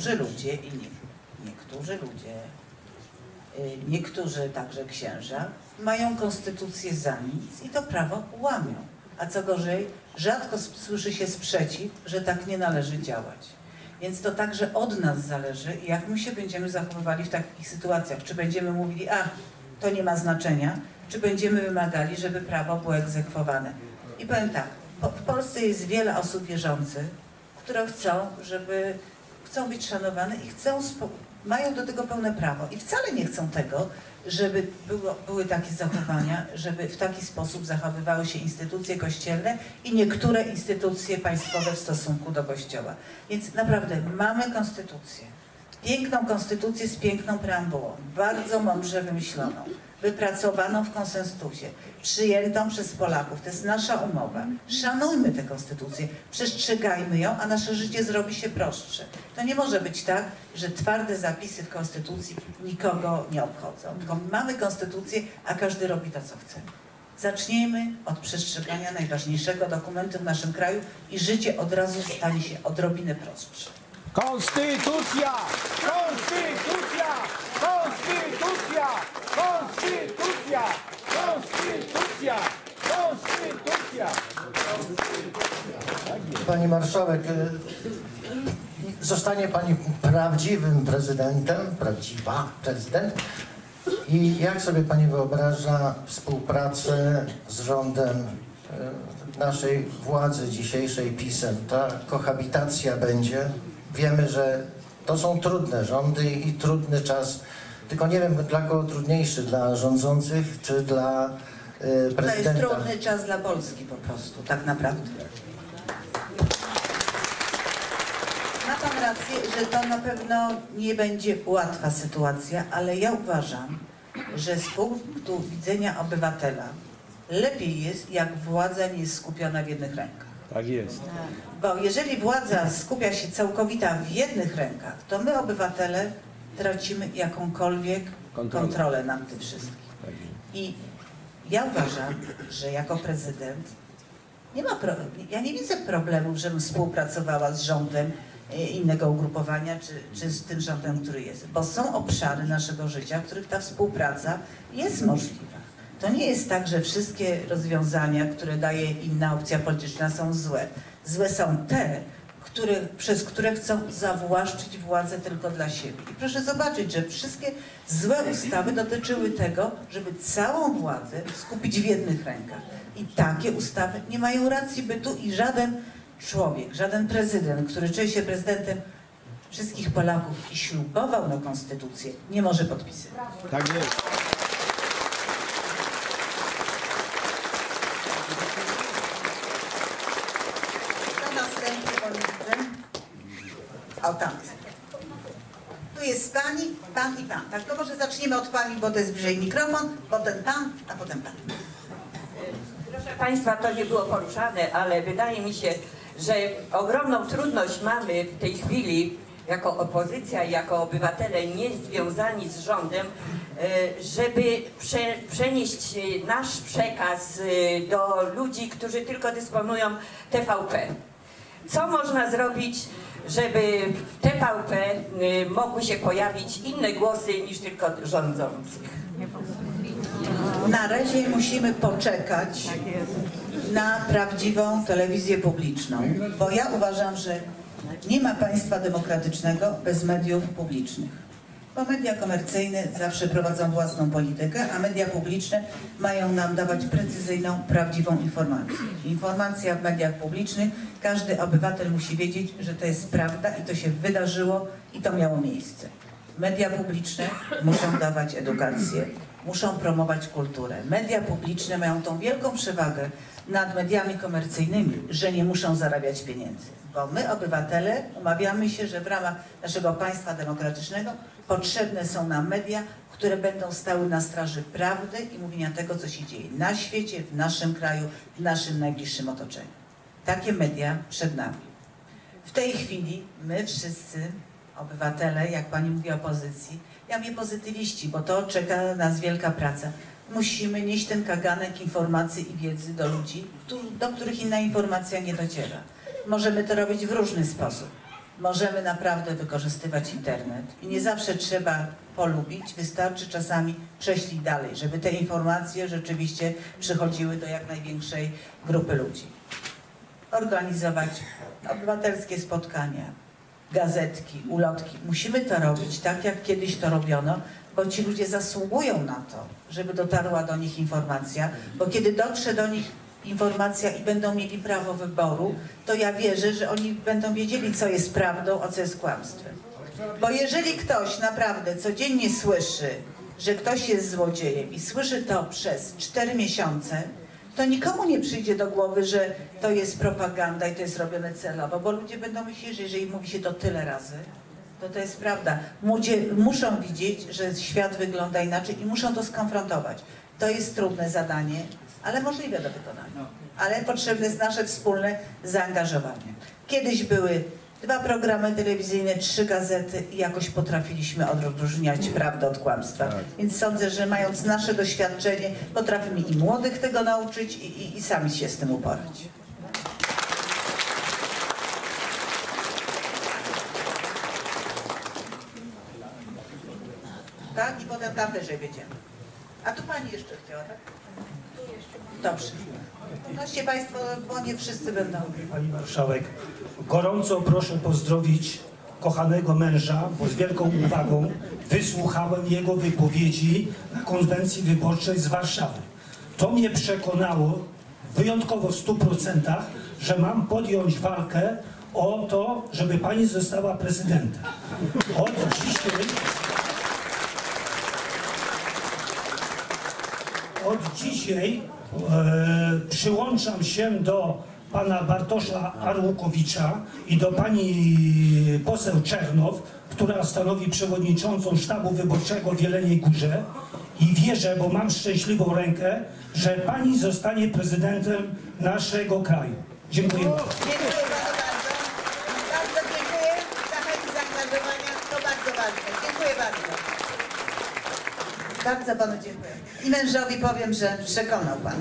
niektórzy także księża, mają konstytucję za nic i to prawo łamią. A co gorzej, rzadko słyszy się sprzeciw, że tak nie należy działać. Więc to także od nas zależy, jak my się będziemy zachowywali w takich sytuacjach. Czy będziemy mówili, to nie ma znaczenia, czy będziemy wymagali, żeby prawo było egzekwowane. I powiem tak, w Polsce jest wiele osób wierzących, które chcą być szanowane i mają do tego pełne prawo. I wcale nie chcą tego, żeby były takie zachowania, żeby w taki sposób zachowywały się instytucje kościelne i niektóre instytucje państwowe w stosunku do Kościoła. Więc naprawdę mamy konstytucję. Piękną konstytucję z piękną preambułą, bardzo mądrze wymyśloną, wypracowaną w konsensusie, przyjętą przez Polaków. To jest nasza umowa. Szanujmy tę konstytucję, przestrzegajmy ją, a nasze życie zrobi się prostsze. To nie może być tak, że twarde zapisy w konstytucji nikogo nie obchodzą. Tylko mamy konstytucję, a każdy robi to, co chce. Zacznijmy od przestrzegania najważniejszego dokumentu w naszym kraju i życie od razu stanie się odrobinę prostsze.
Konstytucja! Konstytucja! Konstytucja! Konstytucja! Konstytucja! Konstytucja!
Pani marszałek, zostanie pani prawdziwym prezydentem, prawdziwa prezydent. I jak sobie pani wyobraża współpracę z rządem naszej władzy dzisiejszej PiS-em? Ta kohabitacja będzie. Wiemy, że to są trudne rządy i trudny czas. Tylko nie wiem, dla kogo trudniejszy, dla rządzących czy dla prezydenta?
To jest trudny czas dla Polski po prostu, tak naprawdę. Ma pan rację, że to na pewno nie będzie łatwa sytuacja, ale ja uważam, że z punktu widzenia obywatela lepiej jest, jak władza nie jest skupiona w jednych rękach.
Tak jest.
Bo jeżeli władza skupia się całkowita w jednych rękach, to my, obywatele, tracimy jakąkolwiek kontrolę nad tym wszystkim. I ja uważam, że jako prezydent ja nie widzę problemów, żebym współpracowała z rządem innego ugrupowania, czy z tym rządem, który jest. Bo są obszary naszego życia, w których ta współpraca jest możliwa. To nie jest tak, że wszystkie rozwiązania, które daje inna opcja polityczna, są złe. Złe są te, przez które chcą zawłaszczyć władzę tylko dla siebie. I proszę zobaczyć, że wszystkie złe ustawy dotyczyły tego, żeby całą władzę skupić w jednych rękach. I takie ustawy nie mają racji bytu i żaden człowiek, żaden prezydent, który czuje się prezydentem wszystkich Polaków i ślubował na konstytucję, nie może podpisywać.
Tak jest.
O, tam jest. Tu jest pani, pan i pan. Tak, to może zaczniemy od pani, bo to jest bliżej mikrofon, potem pan, a potem pan.
Proszę Państwa, to nie było poruszane, ale wydaje mi się, że ogromną trudność mamy w tej chwili jako opozycja i jako obywatele niezwiązani z rządem, żeby przenieść nasz przekaz do ludzi, którzy tylko dysponują TVP. Co można zrobić, żeby w TVP mogły się pojawić inne głosy niż tylko rządzących?
Na razie musimy poczekać na prawdziwą telewizję publiczną, bo ja uważam, że nie ma państwa demokratycznego bez mediów publicznych. Bo media komercyjne zawsze prowadzą własną politykę, a media publiczne mają nam dawać precyzyjną, prawdziwą informację. Informacja w mediach publicznych, każdy obywatel musi wiedzieć, że to jest prawda i to się wydarzyło i to miało miejsce. Media publiczne muszą dawać edukację, muszą promować kulturę. Media publiczne mają tą wielką przewagę nad mediami komercyjnymi, że nie muszą zarabiać pieniędzy. Bo my, obywatele, umawiamy się, że w ramach naszego państwa demokratycznego potrzebne są nam media, które będą stały na straży prawdy i mówienia tego, co się dzieje na świecie, w naszym kraju, w naszym najbliższym otoczeniu. Takie media przed nami. W tej chwili my wszyscy, obywatele, jak pani mówi, opozycji, ja mówię pozytywiści, bo to czeka nas wielka praca. Musimy nieść ten kaganek informacji i wiedzy do ludzi, do których inna informacja nie dociera. Możemy to robić w różny sposób. Możemy naprawdę wykorzystywać internet i nie zawsze trzeba polubić, wystarczy czasami prześlij dalej, żeby te informacje rzeczywiście przychodziły do jak największej grupy ludzi. Organizować obywatelskie spotkania, gazetki, ulotki. Musimy to robić tak, jak kiedyś to robiono, bo ci ludzie zasługują na to, żeby dotarła do nich informacja, bo kiedy dotrze do nich informacja i będą mieli prawo wyboru, to ja wierzę, że oni będą wiedzieli, co jest prawdą, a co jest kłamstwem. Bo jeżeli ktoś naprawdę codziennie słyszy, że ktoś jest złodziejem i słyszy to przez 4 miesiące, to nikomu nie przyjdzie do głowy, że to jest propaganda i to jest robione celowo, bo ludzie będą myśleć, że jeżeli mówi się to tyle razy, to jest prawda. Ludzie muszą widzieć, że świat wygląda inaczej i muszą to skonfrontować. To jest trudne zadanie, ale możliwe do wykonania. Ale potrzebne jest nasze wspólne zaangażowanie. Kiedyś były 2 programy telewizyjne, 3 gazety i jakoś potrafiliśmy odróżniać prawdę od kłamstwa. Więc sądzę, że mając nasze doświadczenie, potrafimy i młodych tego nauczyć i sami się z tym uporać. Tak? I potem tam wyżej będziemy. A tu pani jeszcze chciała, tak? Dobrze. Proszę Państwo, bo nie wszyscy będą.
Pani Marszałek, gorąco proszę pozdrowić kochanego męża, bo z wielką uwagą wysłuchałem jego wypowiedzi na konwencji wyborczej z Warszawy. To mnie przekonało wyjątkowo w 100%, że mam podjąć walkę o to, żeby pani została prezydentem. Od dzisiaj przyłączam się do pana Bartosza Arłukowicza i do pani poseł Czernow, która stanowi przewodniczącą sztabu wyborczego w Jeleniej Górze i wierzę, bo mam szczęśliwą rękę, że pani zostanie prezydentem naszego kraju. Dziękuję.
Dziękuję panu bardzo. Bardzo dziękuję za chęć zaangażowania. To bardzo ważne. Dziękuję bardzo. Bardzo panu dziękuję. I mężowi powiem, że przekonał pan.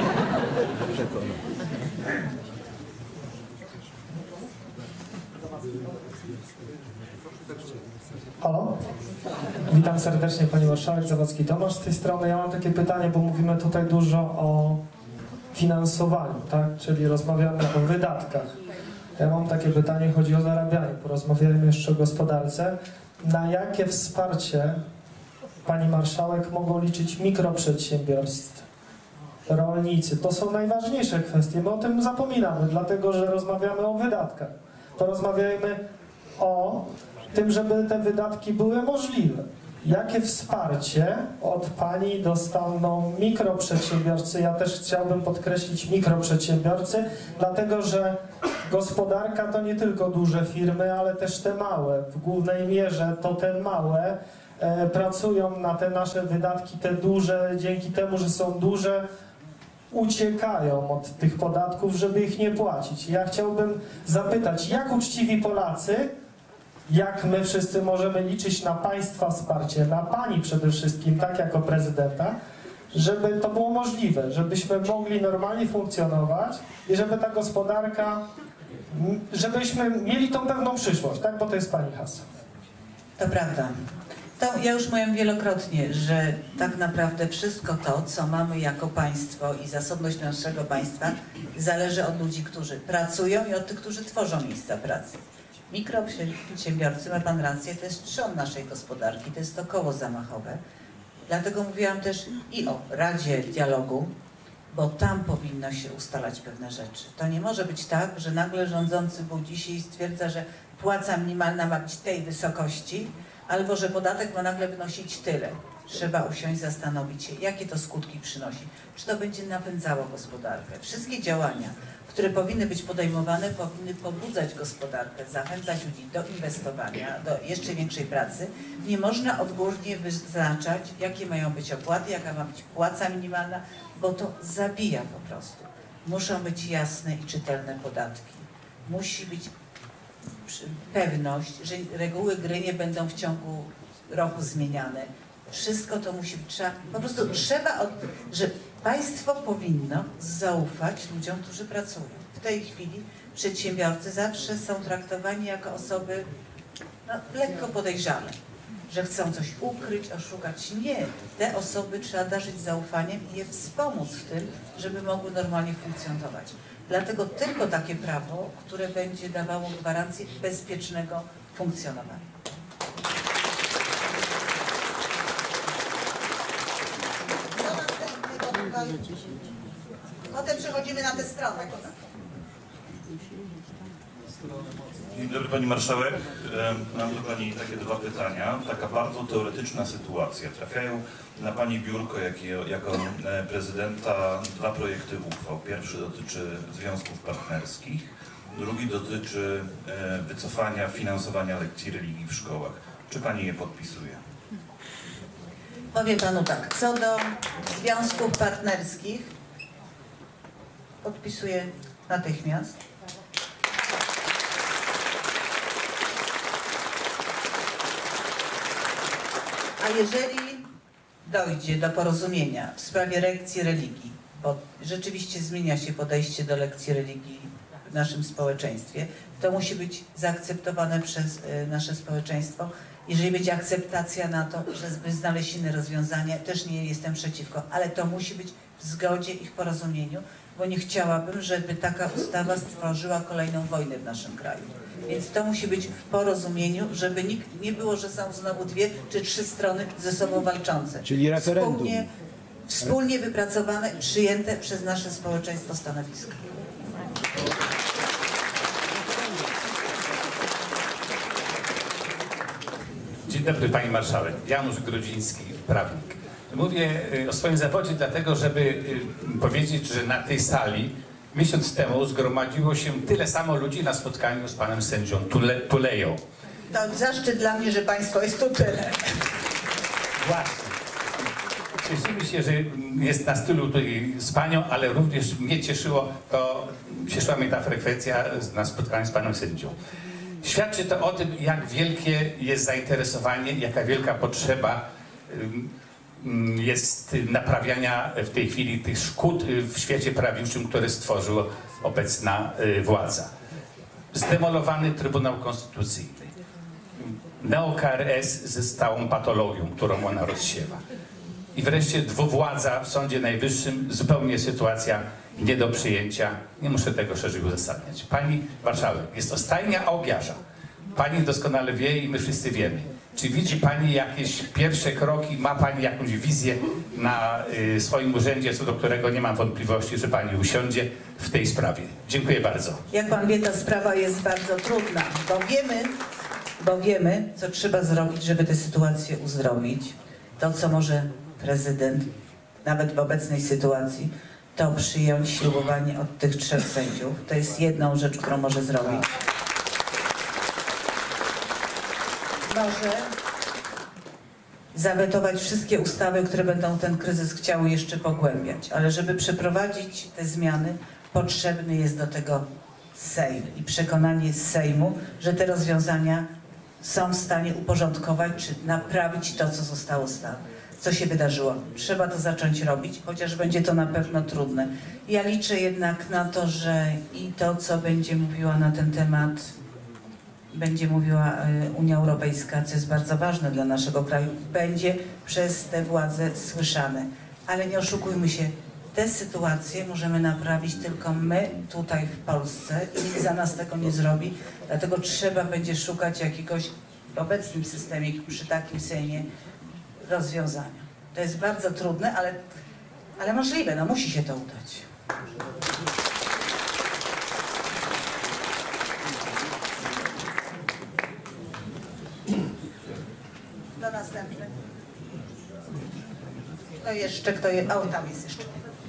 Halo? Witam serdecznie Pani Marszałek, Zawadzki Tomasz z tej strony. Ja mam takie pytanie, bo mówimy tutaj dużo o finansowaniu, tak? Czyli rozmawiamy o wydatkach. Ja mam takie pytanie, chodzi o zarabianie. Porozmawiajmy jeszcze o gospodarce. Na jakie wsparcie Pani Marszałek mogą liczyć mikroprzedsiębiorstw, rolnicy? To są najważniejsze kwestie. My o tym zapominamy, dlatego że rozmawiamy o wydatkach. Porozmawiajmy o tym, żeby te wydatki były możliwe. Jakie wsparcie od Pani dostaną mikroprzedsiębiorcy? Ja też chciałbym podkreślić mikroprzedsiębiorcy, dlatego że gospodarka to nie tylko duże firmy, ale też te małe. W głównej mierze to te małe pracują na te nasze wydatki, te duże, dzięki temu, że są duże, uciekają od tych podatków, żeby ich nie płacić. Ja chciałbym zapytać, jak uczciwi Polacy, jak my wszyscy możemy liczyć na Państwa wsparcie, na Pani przede wszystkim, tak jako prezydenta, żeby to było możliwe, żebyśmy mogli normalnie funkcjonować i żeby ta gospodarka, żebyśmy mieli tą pewną przyszłość, tak? Bo to jest Pani hasło.
To prawda. To ja już mówiłam wielokrotnie, że tak naprawdę wszystko to, co mamy jako państwo i zasobność naszego państwa, zależy od ludzi, którzy pracują i od tych, którzy tworzą miejsca pracy. Mikroprzedsiębiorcy, ma pan rację, to jest trzon naszej gospodarki, to jest to koło zamachowe. Dlatego mówiłam też i o Radzie Dialogu, bo tam powinno się ustalać pewne rzeczy. To nie może być tak, że nagle rządzący budzi się i stwierdza, że płaca minimalna ma być tej wysokości, albo że podatek ma nagle wynosić tyle. Trzeba usiąść, zastanowić się, jakie to skutki przynosi. Czy to będzie napędzało gospodarkę. Wszystkie działania, które powinny być podejmowane, powinny pobudzać gospodarkę, zachęcać ludzi do inwestowania, do jeszcze większej pracy. Nie można odgórnie wyznaczać, jakie mają być opłaty, jaka ma być płaca minimalna, bo to zabija po prostu. Muszą być jasne i czytelne podatki. Musi być pewność, że reguły gry nie będą w ciągu roku zmieniane. Wszystko to musi być, po prostu trzeba, że państwo powinno zaufać ludziom, którzy pracują. W tej chwili przedsiębiorcy zawsze są traktowani jako osoby lekko podejrzane, że chcą coś ukryć, oszukać. Nie, te osoby trzeba darzyć zaufaniem i je wspomóc w tym, żeby mogły normalnie funkcjonować. Dlatego tylko takie prawo, które będzie dawało gwarancję bezpiecznego funkcjonowania. Potem przechodzimy na tę stronę.
Dzień dobry Pani Marszałek. Mam do Pani takie dwa pytania. Taka bardzo teoretyczna sytuacja. Trafiają na Pani biurko jako prezydenta dwa projekty uchwał. Pierwszy dotyczy związków partnerskich, drugi dotyczy wycofania finansowania lekcji religii w szkołach. Czy Pani je podpisuje?
Powiem Panu tak, co do związków partnerskich podpisuję natychmiast. A jeżeli dojdzie do porozumienia w sprawie lekcji religii, bo rzeczywiście zmienia się podejście do lekcji religii w naszym społeczeństwie, to musi być zaakceptowane przez nasze społeczeństwo. Jeżeli będzie akceptacja na to, żeby znaleźć inne rozwiązania, też nie jestem przeciwko, ale to musi być w zgodzie i w porozumieniu, bo nie chciałabym, żeby taka ustawa stworzyła kolejną wojnę w naszym kraju. Więc to musi być w porozumieniu, żeby nikt nie było, że są znowu dwie czy trzy strony ze sobą walczące.
Czyli referendum.
Wspólnie wypracowane, przyjęte przez nasze społeczeństwo stanowisko.
Dzień dobry Pani Marszałek. Janusz Grodziński, prawnik. Mówię o swoim zawodzie dlatego, żeby powiedzieć, że na tej sali miesiąc temu zgromadziło się tyle samo ludzi na spotkaniu z panem sędzią Tuleją.
To zaszczyt dla mnie, że Państwo jest tu tyle.
Właśnie. cieszymy się, że jest na stylu tutaj z panią, ale również mnie cieszyła mnie ta frekwencja na spotkaniu z panem sędzią. Świadczy to o tym, jak wielkie jest zainteresowanie, jaka wielka potrzeba jest naprawiania w tej chwili tych szkód w świecie prawniczym, które stworzyła obecna władza. Zdemolowany Trybunał Konstytucyjny. Neo-KRS ze stałą patologią, którą ona rozsiewa. I wreszcie dwuwładza w Sądzie Najwyższym, zupełnie sytuacja nie do przyjęcia. Nie muszę tego szerzej uzasadniać. Pani marszałek, jest to stajnia ogiarza. Pani doskonale wie i my wszyscy wiemy. Czy widzi pani jakieś pierwsze kroki, ma pani jakąś wizję na swoim urzędzie, co do którego nie mam wątpliwości, że pani usiądzie w tej sprawie? Dziękuję bardzo.
Jak pan wie, ta sprawa jest bardzo trudna, bo wiemy, co trzeba zrobić, żeby tę sytuację uzdrowić. To, co może prezydent, nawet w obecnej sytuacji, to przyjąć ślubowanie od tych 3 sędziów. To jest jedną rzecz, którą może zrobić. Może zawetować wszystkie ustawy, które będą ten kryzys chciały jeszcze pogłębiać. Ale żeby przeprowadzić te zmiany, potrzebny jest do tego Sejm i przekonanie Sejmu, że te rozwiązania są w stanie uporządkować czy naprawić to, co zostało co się wydarzyło. Trzeba to zacząć robić, chociaż będzie to na pewno trudne. Ja liczę jednak na to, że i to, co będzie mówiła na ten temat, będzie mówiła Unia Europejska, co jest bardzo ważne dla naszego kraju, będzie przez te władze słyszane. Ale nie oszukujmy się, te sytuacje możemy naprawić tylko my tutaj w Polsce i nikt za nas tego nie zrobi, dlatego trzeba będzie szukać jakiegoś w obecnym systemie, przy takim Sejmie, rozwiązania. To jest bardzo trudne, ale możliwe, no musi się to udać. Do następny. Kto jeszcze, o, tam jest jeszcze.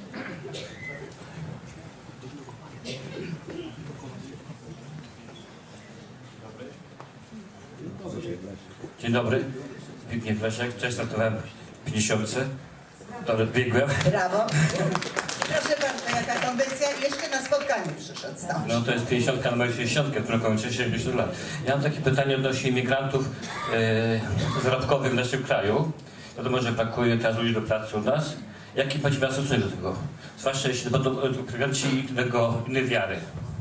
Dzień dobry, Zbigniew Leszek. Cześć, startowałem w 50. Dobrze, biegłem.
Brawo. Proszę bardzo, jaka konwencja, jeszcze na spotkaniu przyszedł stąd.
No to jest 50 numer 60, którą kończy 70 lat. Ja mam takie pytanie odnośnie imigrantów zarobkowych w naszym kraju. Wiadomo, że brakuje teraz ludzi do pracy u nas. Jaki będzie miał stosunek do tego? Zwłaszcza jeśli będą imigranci innej wiary.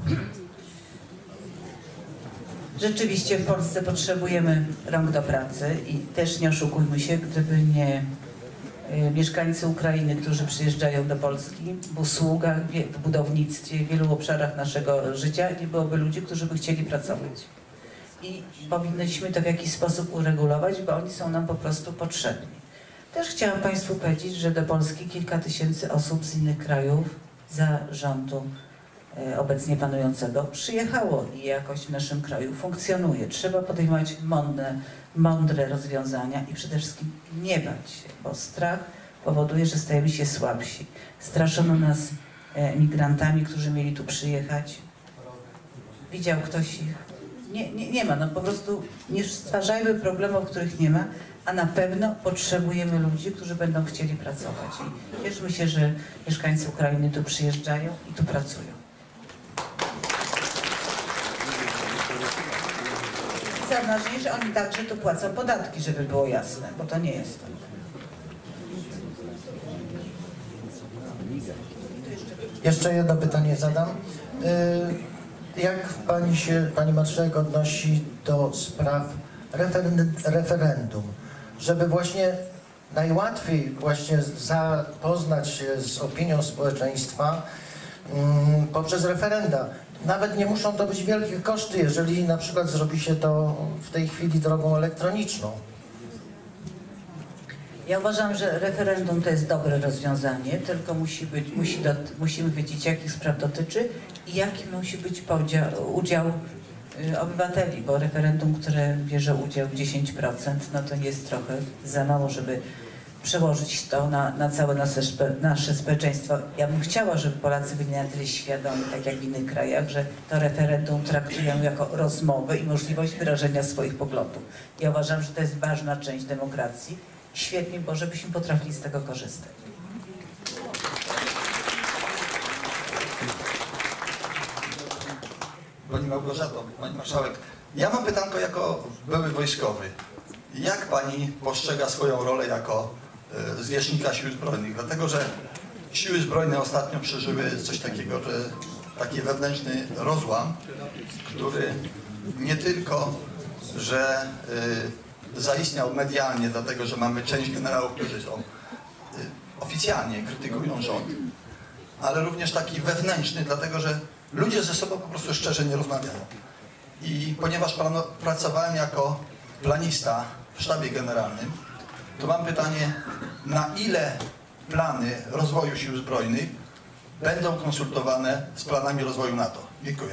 Rzeczywiście w Polsce potrzebujemy rąk do pracy i też nie oszukujmy się, gdyby nie mieszkańcy Ukrainy, którzy przyjeżdżają do Polski w usługach, w budownictwie, w wielu obszarach naszego życia, nie byłoby ludzi, którzy by chcieli pracować. I powinniśmy to w jakiś sposób uregulować, bo oni są nam po prostu potrzebni. Też chciałam Państwu powiedzieć, że do Polski kilka tysięcy osób z innych krajów za rządu obecnie panującego przyjechało i jakoś w naszym kraju funkcjonuje. Trzeba podejmować mądre rozwiązania i przede wszystkim nie bać się, bo strach powoduje, że stajemy się słabsi. Straszono nas migrantami, którzy mieli tu przyjechać. Widział ktoś ich? Nie ma. No po prostu nie stwarzajmy problemów, których nie ma, a na pewno potrzebujemy ludzi, którzy będą chcieli pracować. I cieszmy się, że mieszkańcy Ukrainy tu przyjeżdżają i tu pracują. Co najważniejsze, oni także tu płacą podatki, żeby było jasne, bo to nie jest tak.
Jeszcze jedno pytanie zadam. Jak pani marszałek odnosi do spraw referendum, żeby właśnie najłatwiej właśnie zapoznać się z opinią społeczeństwa poprzez referenda. Nawet nie muszą to być wielkie koszty, jeżeli na przykład zrobi się to w tej chwili drogą elektroniczną.
Ja uważam, że referendum to jest dobre rozwiązanie, tylko musimy wiedzieć, jakich spraw dotyczy i jaki musi być udział obywateli, bo referendum, które bierze udział 10%, no to jest trochę za mało, żeby przełożyć to na całe nasze społeczeństwo. Ja bym chciała, żeby Polacy byli na tyle świadomi, tak jak w innych krajach, że to referendum traktują jako rozmowę i możliwość wyrażenia swoich poglądów. Ja uważam, że to jest ważna część demokracji świetnie, bo żebyśmy potrafili z tego korzystać.
Pani Małgorzato, Pani Marszałek, ja mam pytanko jako były wojskowy. Jak Pani postrzega swoją rolę jako zwierzchnika Sił Zbrojnych? Dlatego, że Siły Zbrojne ostatnio przeżyły coś takiego, że taki wewnętrzny rozłam, który nie tylko, że zaistniał medialnie, dlatego, że mamy część generałów, którzy są oficjalnie krytykują rząd, ale również taki wewnętrzny, dlatego, że ludzie ze sobą po prostu szczerze nie rozmawiają. I ponieważ pracowałem jako planista w sztabie generalnym, to mam pytanie, na ile plany rozwoju Sił Zbrojnych będą konsultowane z planami rozwoju NATO? Dziękuję.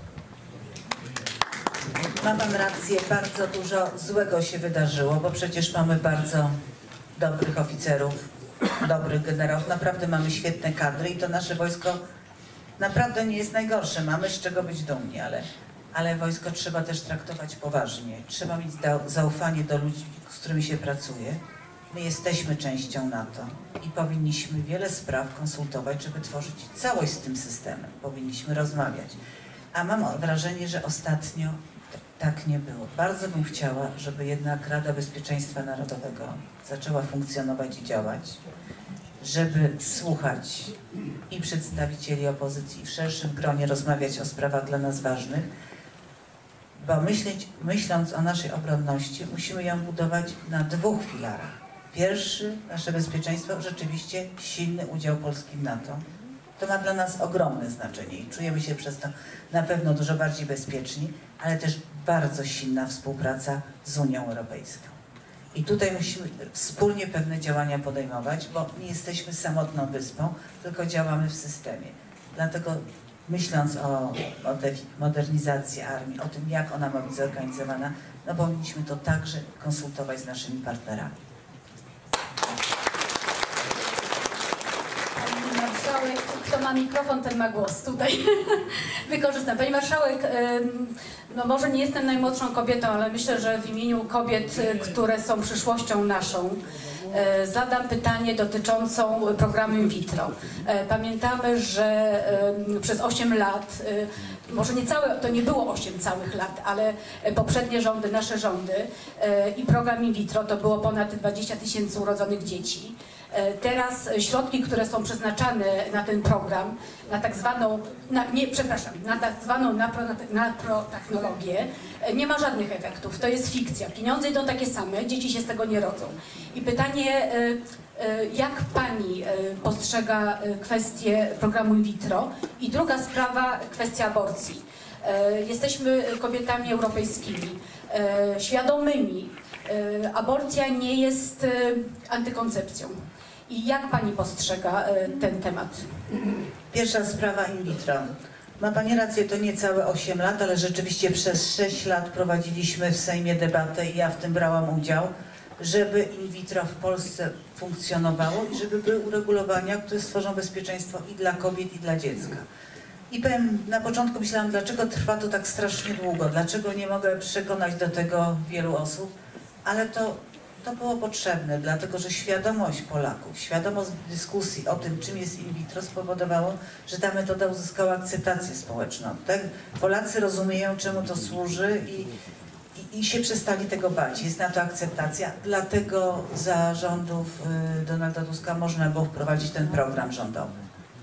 Ma pan rację, bardzo dużo złego się wydarzyło, bo przecież mamy bardzo dobrych oficerów, dobrych generałów, naprawdę mamy świetne kadry i to nasze wojsko naprawdę nie jest najgorsze, mamy z czego być dumni, ale wojsko trzeba też traktować poważnie. Trzeba mieć zaufanie do ludzi, z którymi się pracuje. My jesteśmy częścią NATO i powinniśmy wiele spraw konsultować, żeby tworzyć całość z tym systemem. Powinniśmy rozmawiać. A mam wrażenie, że ostatnio tak nie było. Bardzo bym chciała, żeby jednak Rada Bezpieczeństwa Narodowego zaczęła funkcjonować i działać, żeby słuchać i przedstawicieli opozycji w szerszym gronie, rozmawiać o sprawach dla nas ważnych, bo myśląc o naszej obronności, musimy ją budować na dwóch filarach. Pierwszy, nasze bezpieczeństwo, rzeczywiście silny udział Polski w NATO. To ma dla nas ogromne znaczenie i czujemy się przez to na pewno dużo bardziej bezpieczni, ale też bardzo silna współpraca z Unią Europejską. I tutaj musimy wspólnie pewne działania podejmować, bo nie jesteśmy samotną wyspą, tylko działamy w systemie. Dlatego myśląc o modernizacji armii, o tym, jak ona ma być zorganizowana, no powinniśmy to także konsultować z naszymi partnerami.
Pani Marszałek, kto ma mikrofon, ten ma głos. Tutaj wykorzystam. Pani Marszałek, no może nie jestem najmłodszą kobietą, ale myślę, że w imieniu kobiet, które są przyszłością naszą, zadam pytanie dotyczącą programu in vitro. Pamiętamy, że przez 8 lat, może nie całe, to nie było 8 całych lat, ale poprzednie rządy, nasze rządy i program in vitro to było ponad 20 000 urodzonych dzieci. Teraz środki, które są przeznaczane na ten program, na tak zwaną, na tak zwaną naprotechnologię, nie ma żadnych efektów. To jest fikcja. Pieniądze idą takie same, dzieci się z tego nie rodzą. I pytanie, jak Pani postrzega kwestię programu in vitro? I druga sprawa, kwestia aborcji. Jesteśmy kobietami europejskimi, świadomymi. Aborcja nie jest antykoncepcją. I jak Pani postrzega ten temat?
Pierwsza sprawa in vitro. Ma Pani rację, to nie całe 8 lat, ale rzeczywiście przez 6 lat prowadziliśmy w Sejmie debatę i ja w tym brałam udział, żeby in vitro w Polsce funkcjonowało i żeby były uregulowania, które stworzą bezpieczeństwo i dla kobiet, i dla dziecka. I powiem, na początku myślałam, dlaczego trwa to tak strasznie długo, dlaczego nie mogę przekonać do tego wielu osób, ale to było potrzebne, dlatego że świadomość Polaków, świadomość dyskusji o tym, czym jest in vitro, spowodowało, że ta metoda uzyskała akceptację społeczną. Tak? Polacy rozumieją, czemu to służy i się przestali tego bać. Jest na to akceptacja, dlatego za rządów Donalda Tuska można było wprowadzić ten program rządowy.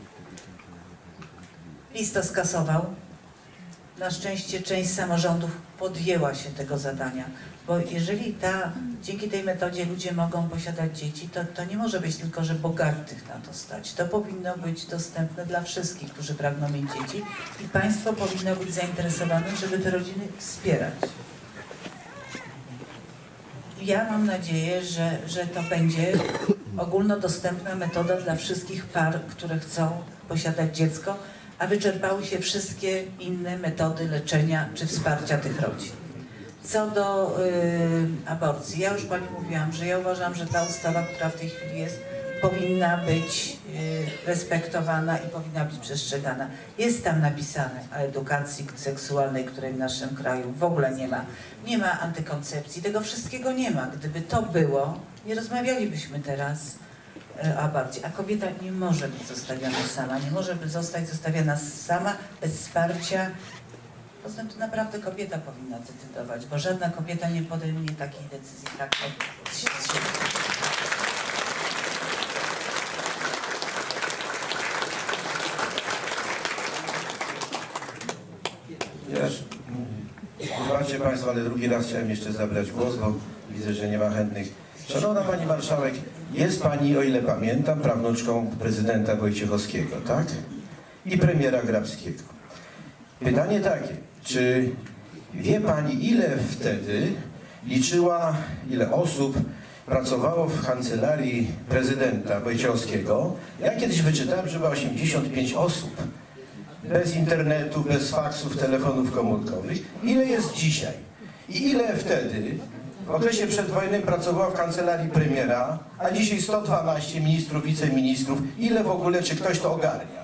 PiS to skasował. Na szczęście część samorządów podjęła się tego zadania, bo jeżeli dzięki tej metodzie ludzie mogą posiadać dzieci, to nie może być tylko, że bogatych na to stać. To powinno być dostępne dla wszystkich, którzy pragną mieć dzieci i państwo powinno być zainteresowane, żeby te rodziny wspierać. Ja mam nadzieję, że to będzie ogólnodostępna metoda dla wszystkich par, które chcą posiadać dziecko, a wyczerpały się wszystkie inne metody leczenia czy wsparcia tych rodzin. Co do aborcji, ja już Pani mówiłam, że ja uważam, że ta ustawa, która w tej chwili jest, powinna być respektowana i powinna być przestrzegana. Jest tam napisane o edukacji seksualnej, której w naszym kraju w ogóle nie ma. Nie ma antykoncepcji, tego wszystkiego nie ma. Gdyby to było, nie rozmawialibyśmy teraz o aborcji. A kobieta nie może być zostawiona sama, nie może zostać zostawiona sama, bez wsparcia. Poza tym to naprawdę kobieta powinna decydować, bo żadna kobieta nie podejmuje takiej decyzji. Tak,
Zobaczcie Państwo, ale drugi raz chciałem jeszcze zabrać głos, bo widzę, że nie ma chętnych. Szanowna Pani Marszałek, jest Pani, o ile pamiętam, prawnuczką prezydenta Wojciechowskiego, tak? I premiera Grabskiego. Pytanie takie, czy wie Pani, ile wtedy liczyła, ile osób pracowało w kancelarii prezydenta Wojciechowskiego? Ja kiedyś wyczytałem, że było 85 osób. Bez internetu, bez faksów, telefonów komórkowych. Ile jest dzisiaj? I ile wtedy, w okresie przedwojennym, pracowało w kancelarii premiera, a dzisiaj 112 ministrów, wiceministrów. Ile w ogóle, czy ktoś to ogarnia?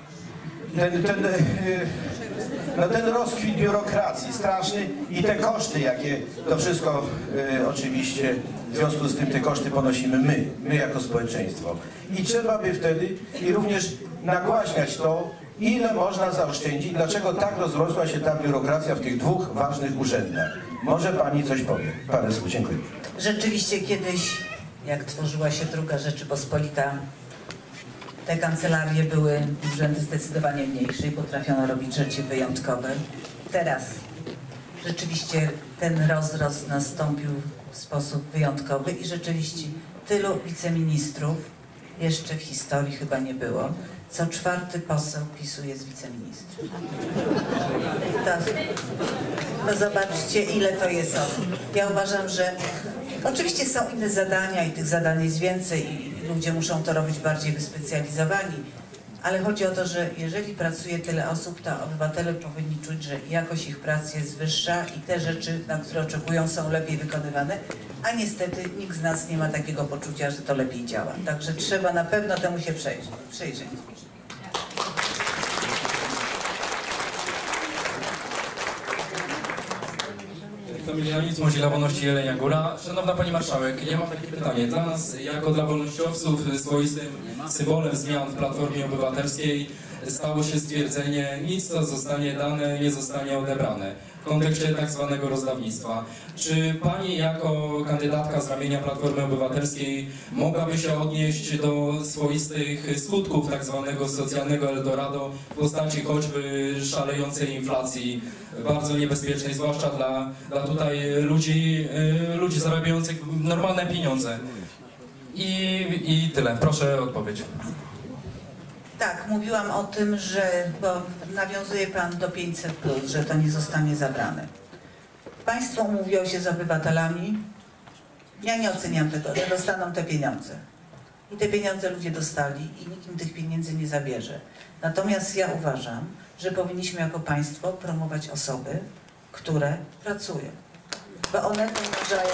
Ten rozkwit biurokracji straszny i te koszty, jakie to wszystko oczywiście, w związku z tym te koszty ponosimy my jako społeczeństwo. I trzeba by wtedy i również nagłaśniać to, ile można zaoszczędzić, dlaczego tak rozrosła się ta biurokracja w tych dwóch ważnych urzędach. Może Pani coś powie? Parę słów, dziękuję.
Rzeczywiście kiedyś, jak tworzyła się II Rzeczypospolita, te kancelarie były urzędy zdecydowanie mniejsze i potrafiono robić rzeczy wyjątkowe. Teraz rzeczywiście ten rozrost nastąpił w sposób wyjątkowy i rzeczywiście tylu wiceministrów jeszcze w historii chyba nie było. Co czwarty poseł PiS-u jest wiceministrem. To zobaczcie, ile to jest osób. Ja uważam, że oczywiście są inne zadania i tych zadań jest więcej i ludzie muszą to robić bardziej wyspecjalizowani, ale chodzi o to, że jeżeli pracuje tyle osób, to obywatele powinni czuć, że jakość ich pracy jest wyższa i te rzeczy, na które oczekują, są lepiej wykonywane, a niestety nikt z nas nie ma takiego poczucia, że to lepiej działa. Także trzeba na pewno temu się przyjrzeć.
Kamil Janic, Młodzi dla Wolności Jelenia Góra. Szanowna Pani Marszałek, ja mam takie pytanie. Dla nas, jako dla wolnościowców, swoistym symbolem zmian w Platformie Obywatelskiej stało się stwierdzenie, nic co zostanie dane, nie zostanie odebrane w kontekście tak zwanego rozdawnictwa. Czy Pani jako kandydatka z ramienia Platformy Obywatelskiej mogłaby się odnieść do swoistych skutków tak zwanego socjalnego Eldorado w postaci choćby szalejącej inflacji, bardzo niebezpiecznej, zwłaszcza dla tutaj ludzi zarabiających normalne pieniądze? I tyle. Proszę o odpowiedź.
Tak, mówiłam o tym, że, bo nawiązuje Pan do 500+, że to nie zostanie zabrane. Państwo umówiło się z obywatelami, ja nie oceniam tego, że dostaną te pieniądze. I te pieniądze ludzie dostali i nikt im tych pieniędzy nie zabierze. Natomiast ja uważam, że powinniśmy jako państwo promować osoby, które pracują. Bo one to uważają...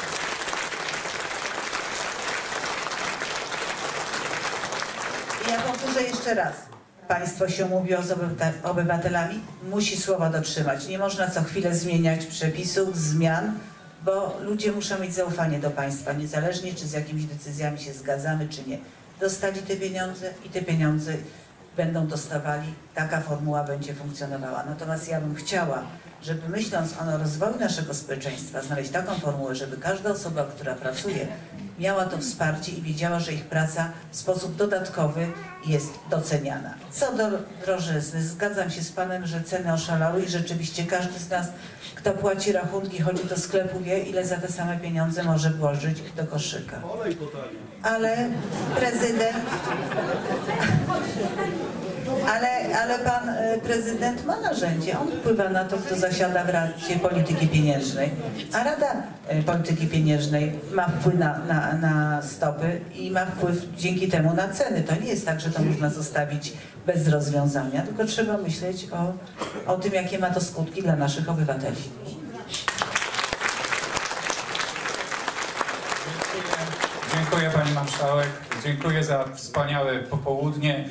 I ja powtórzę jeszcze raz. Państwo się umówiło z obywatelami, musi słowa dotrzymać. Nie można co chwilę zmieniać przepisów, zmian, bo ludzie muszą mieć zaufanie do państwa, niezależnie czy z jakimiś decyzjami się zgadzamy, czy nie. Dostali te pieniądze i te pieniądze będą dostawali. Taka formuła będzie funkcjonowała. Natomiast ja bym chciała, żeby myśląc o rozwoju naszego społeczeństwa, znaleźć taką formułę, żeby każda osoba, która pracuje, miała to wsparcie i wiedziała, że ich praca w sposób dodatkowy jest doceniana. Co do drożyzny, zgadzam się z Panem, że ceny oszalały i rzeczywiście każdy z nas, kto płaci rachunki, chodzi do sklepu, wie, ile za te same pieniądze może włożyć do koszyka. Ale prezydent... Ale Pan prezydent ma narzędzie, on wpływa na to, kto zasiada w Radzie Polityki Pieniężnej, a Rada Polityki Pieniężnej ma wpływ na stopy i ma wpływ dzięki temu na ceny. To nie jest tak, że to można zostawić bez rozwiązania, tylko trzeba myśleć o tym, jakie ma to skutki dla naszych obywateli.
Dziękuję Pani Marszałek, dziękuję za wspaniałe popołudnie.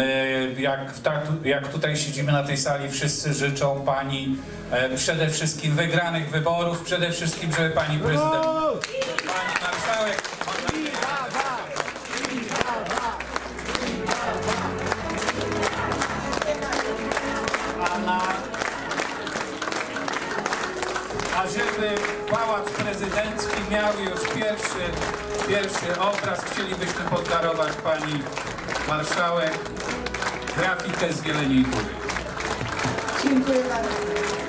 Jak tutaj siedzimy na tej sali, wszyscy życzą Pani przede wszystkim wygranych wyborów, przede wszystkim, żeby Pani prezydent, Pani Marszałek pierwszy obraz chcielibyśmy podarować pani marszałek grafikę z Jeleniej Góry.
Dziękuję bardzo.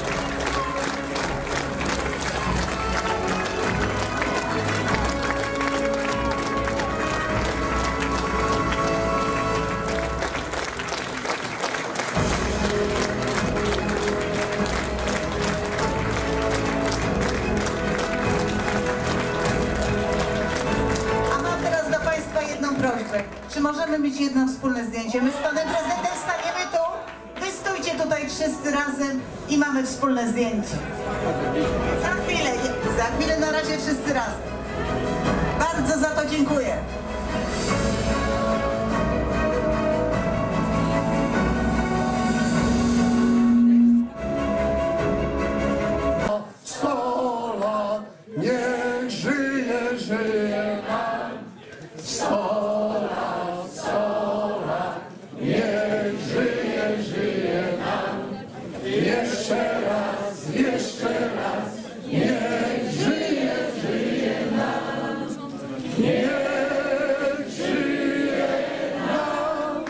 Czy możemy mieć jedno wspólne zdjęcie? My z panem prezydentem staniemy tu, wy stójcie tutaj wszyscy razem i mamy wspólne zdjęcie. Za chwilę na razie wszyscy razem. Bardzo za to dziękuję.
Niech żyje, żyje nam. 100 lat, 100 lat. Niech żyje, żyje nam. Jeszcze raz, jeszcze raz. Niech żyje, żyje nam. Niech żyje nam.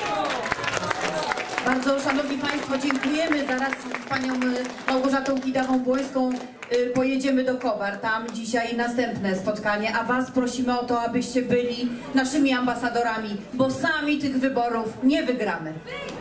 Bardzo, szanowni państwo, dziękujemy. Zaraz z panią Małgorzatą Kidawą-Błońską pojedziemy do Kowar. Tam dzisiaj następne spotkanie, a was prosimy o to, abyście byli naszymi ambasadorami, bo sami tych wyborów nie wygramy.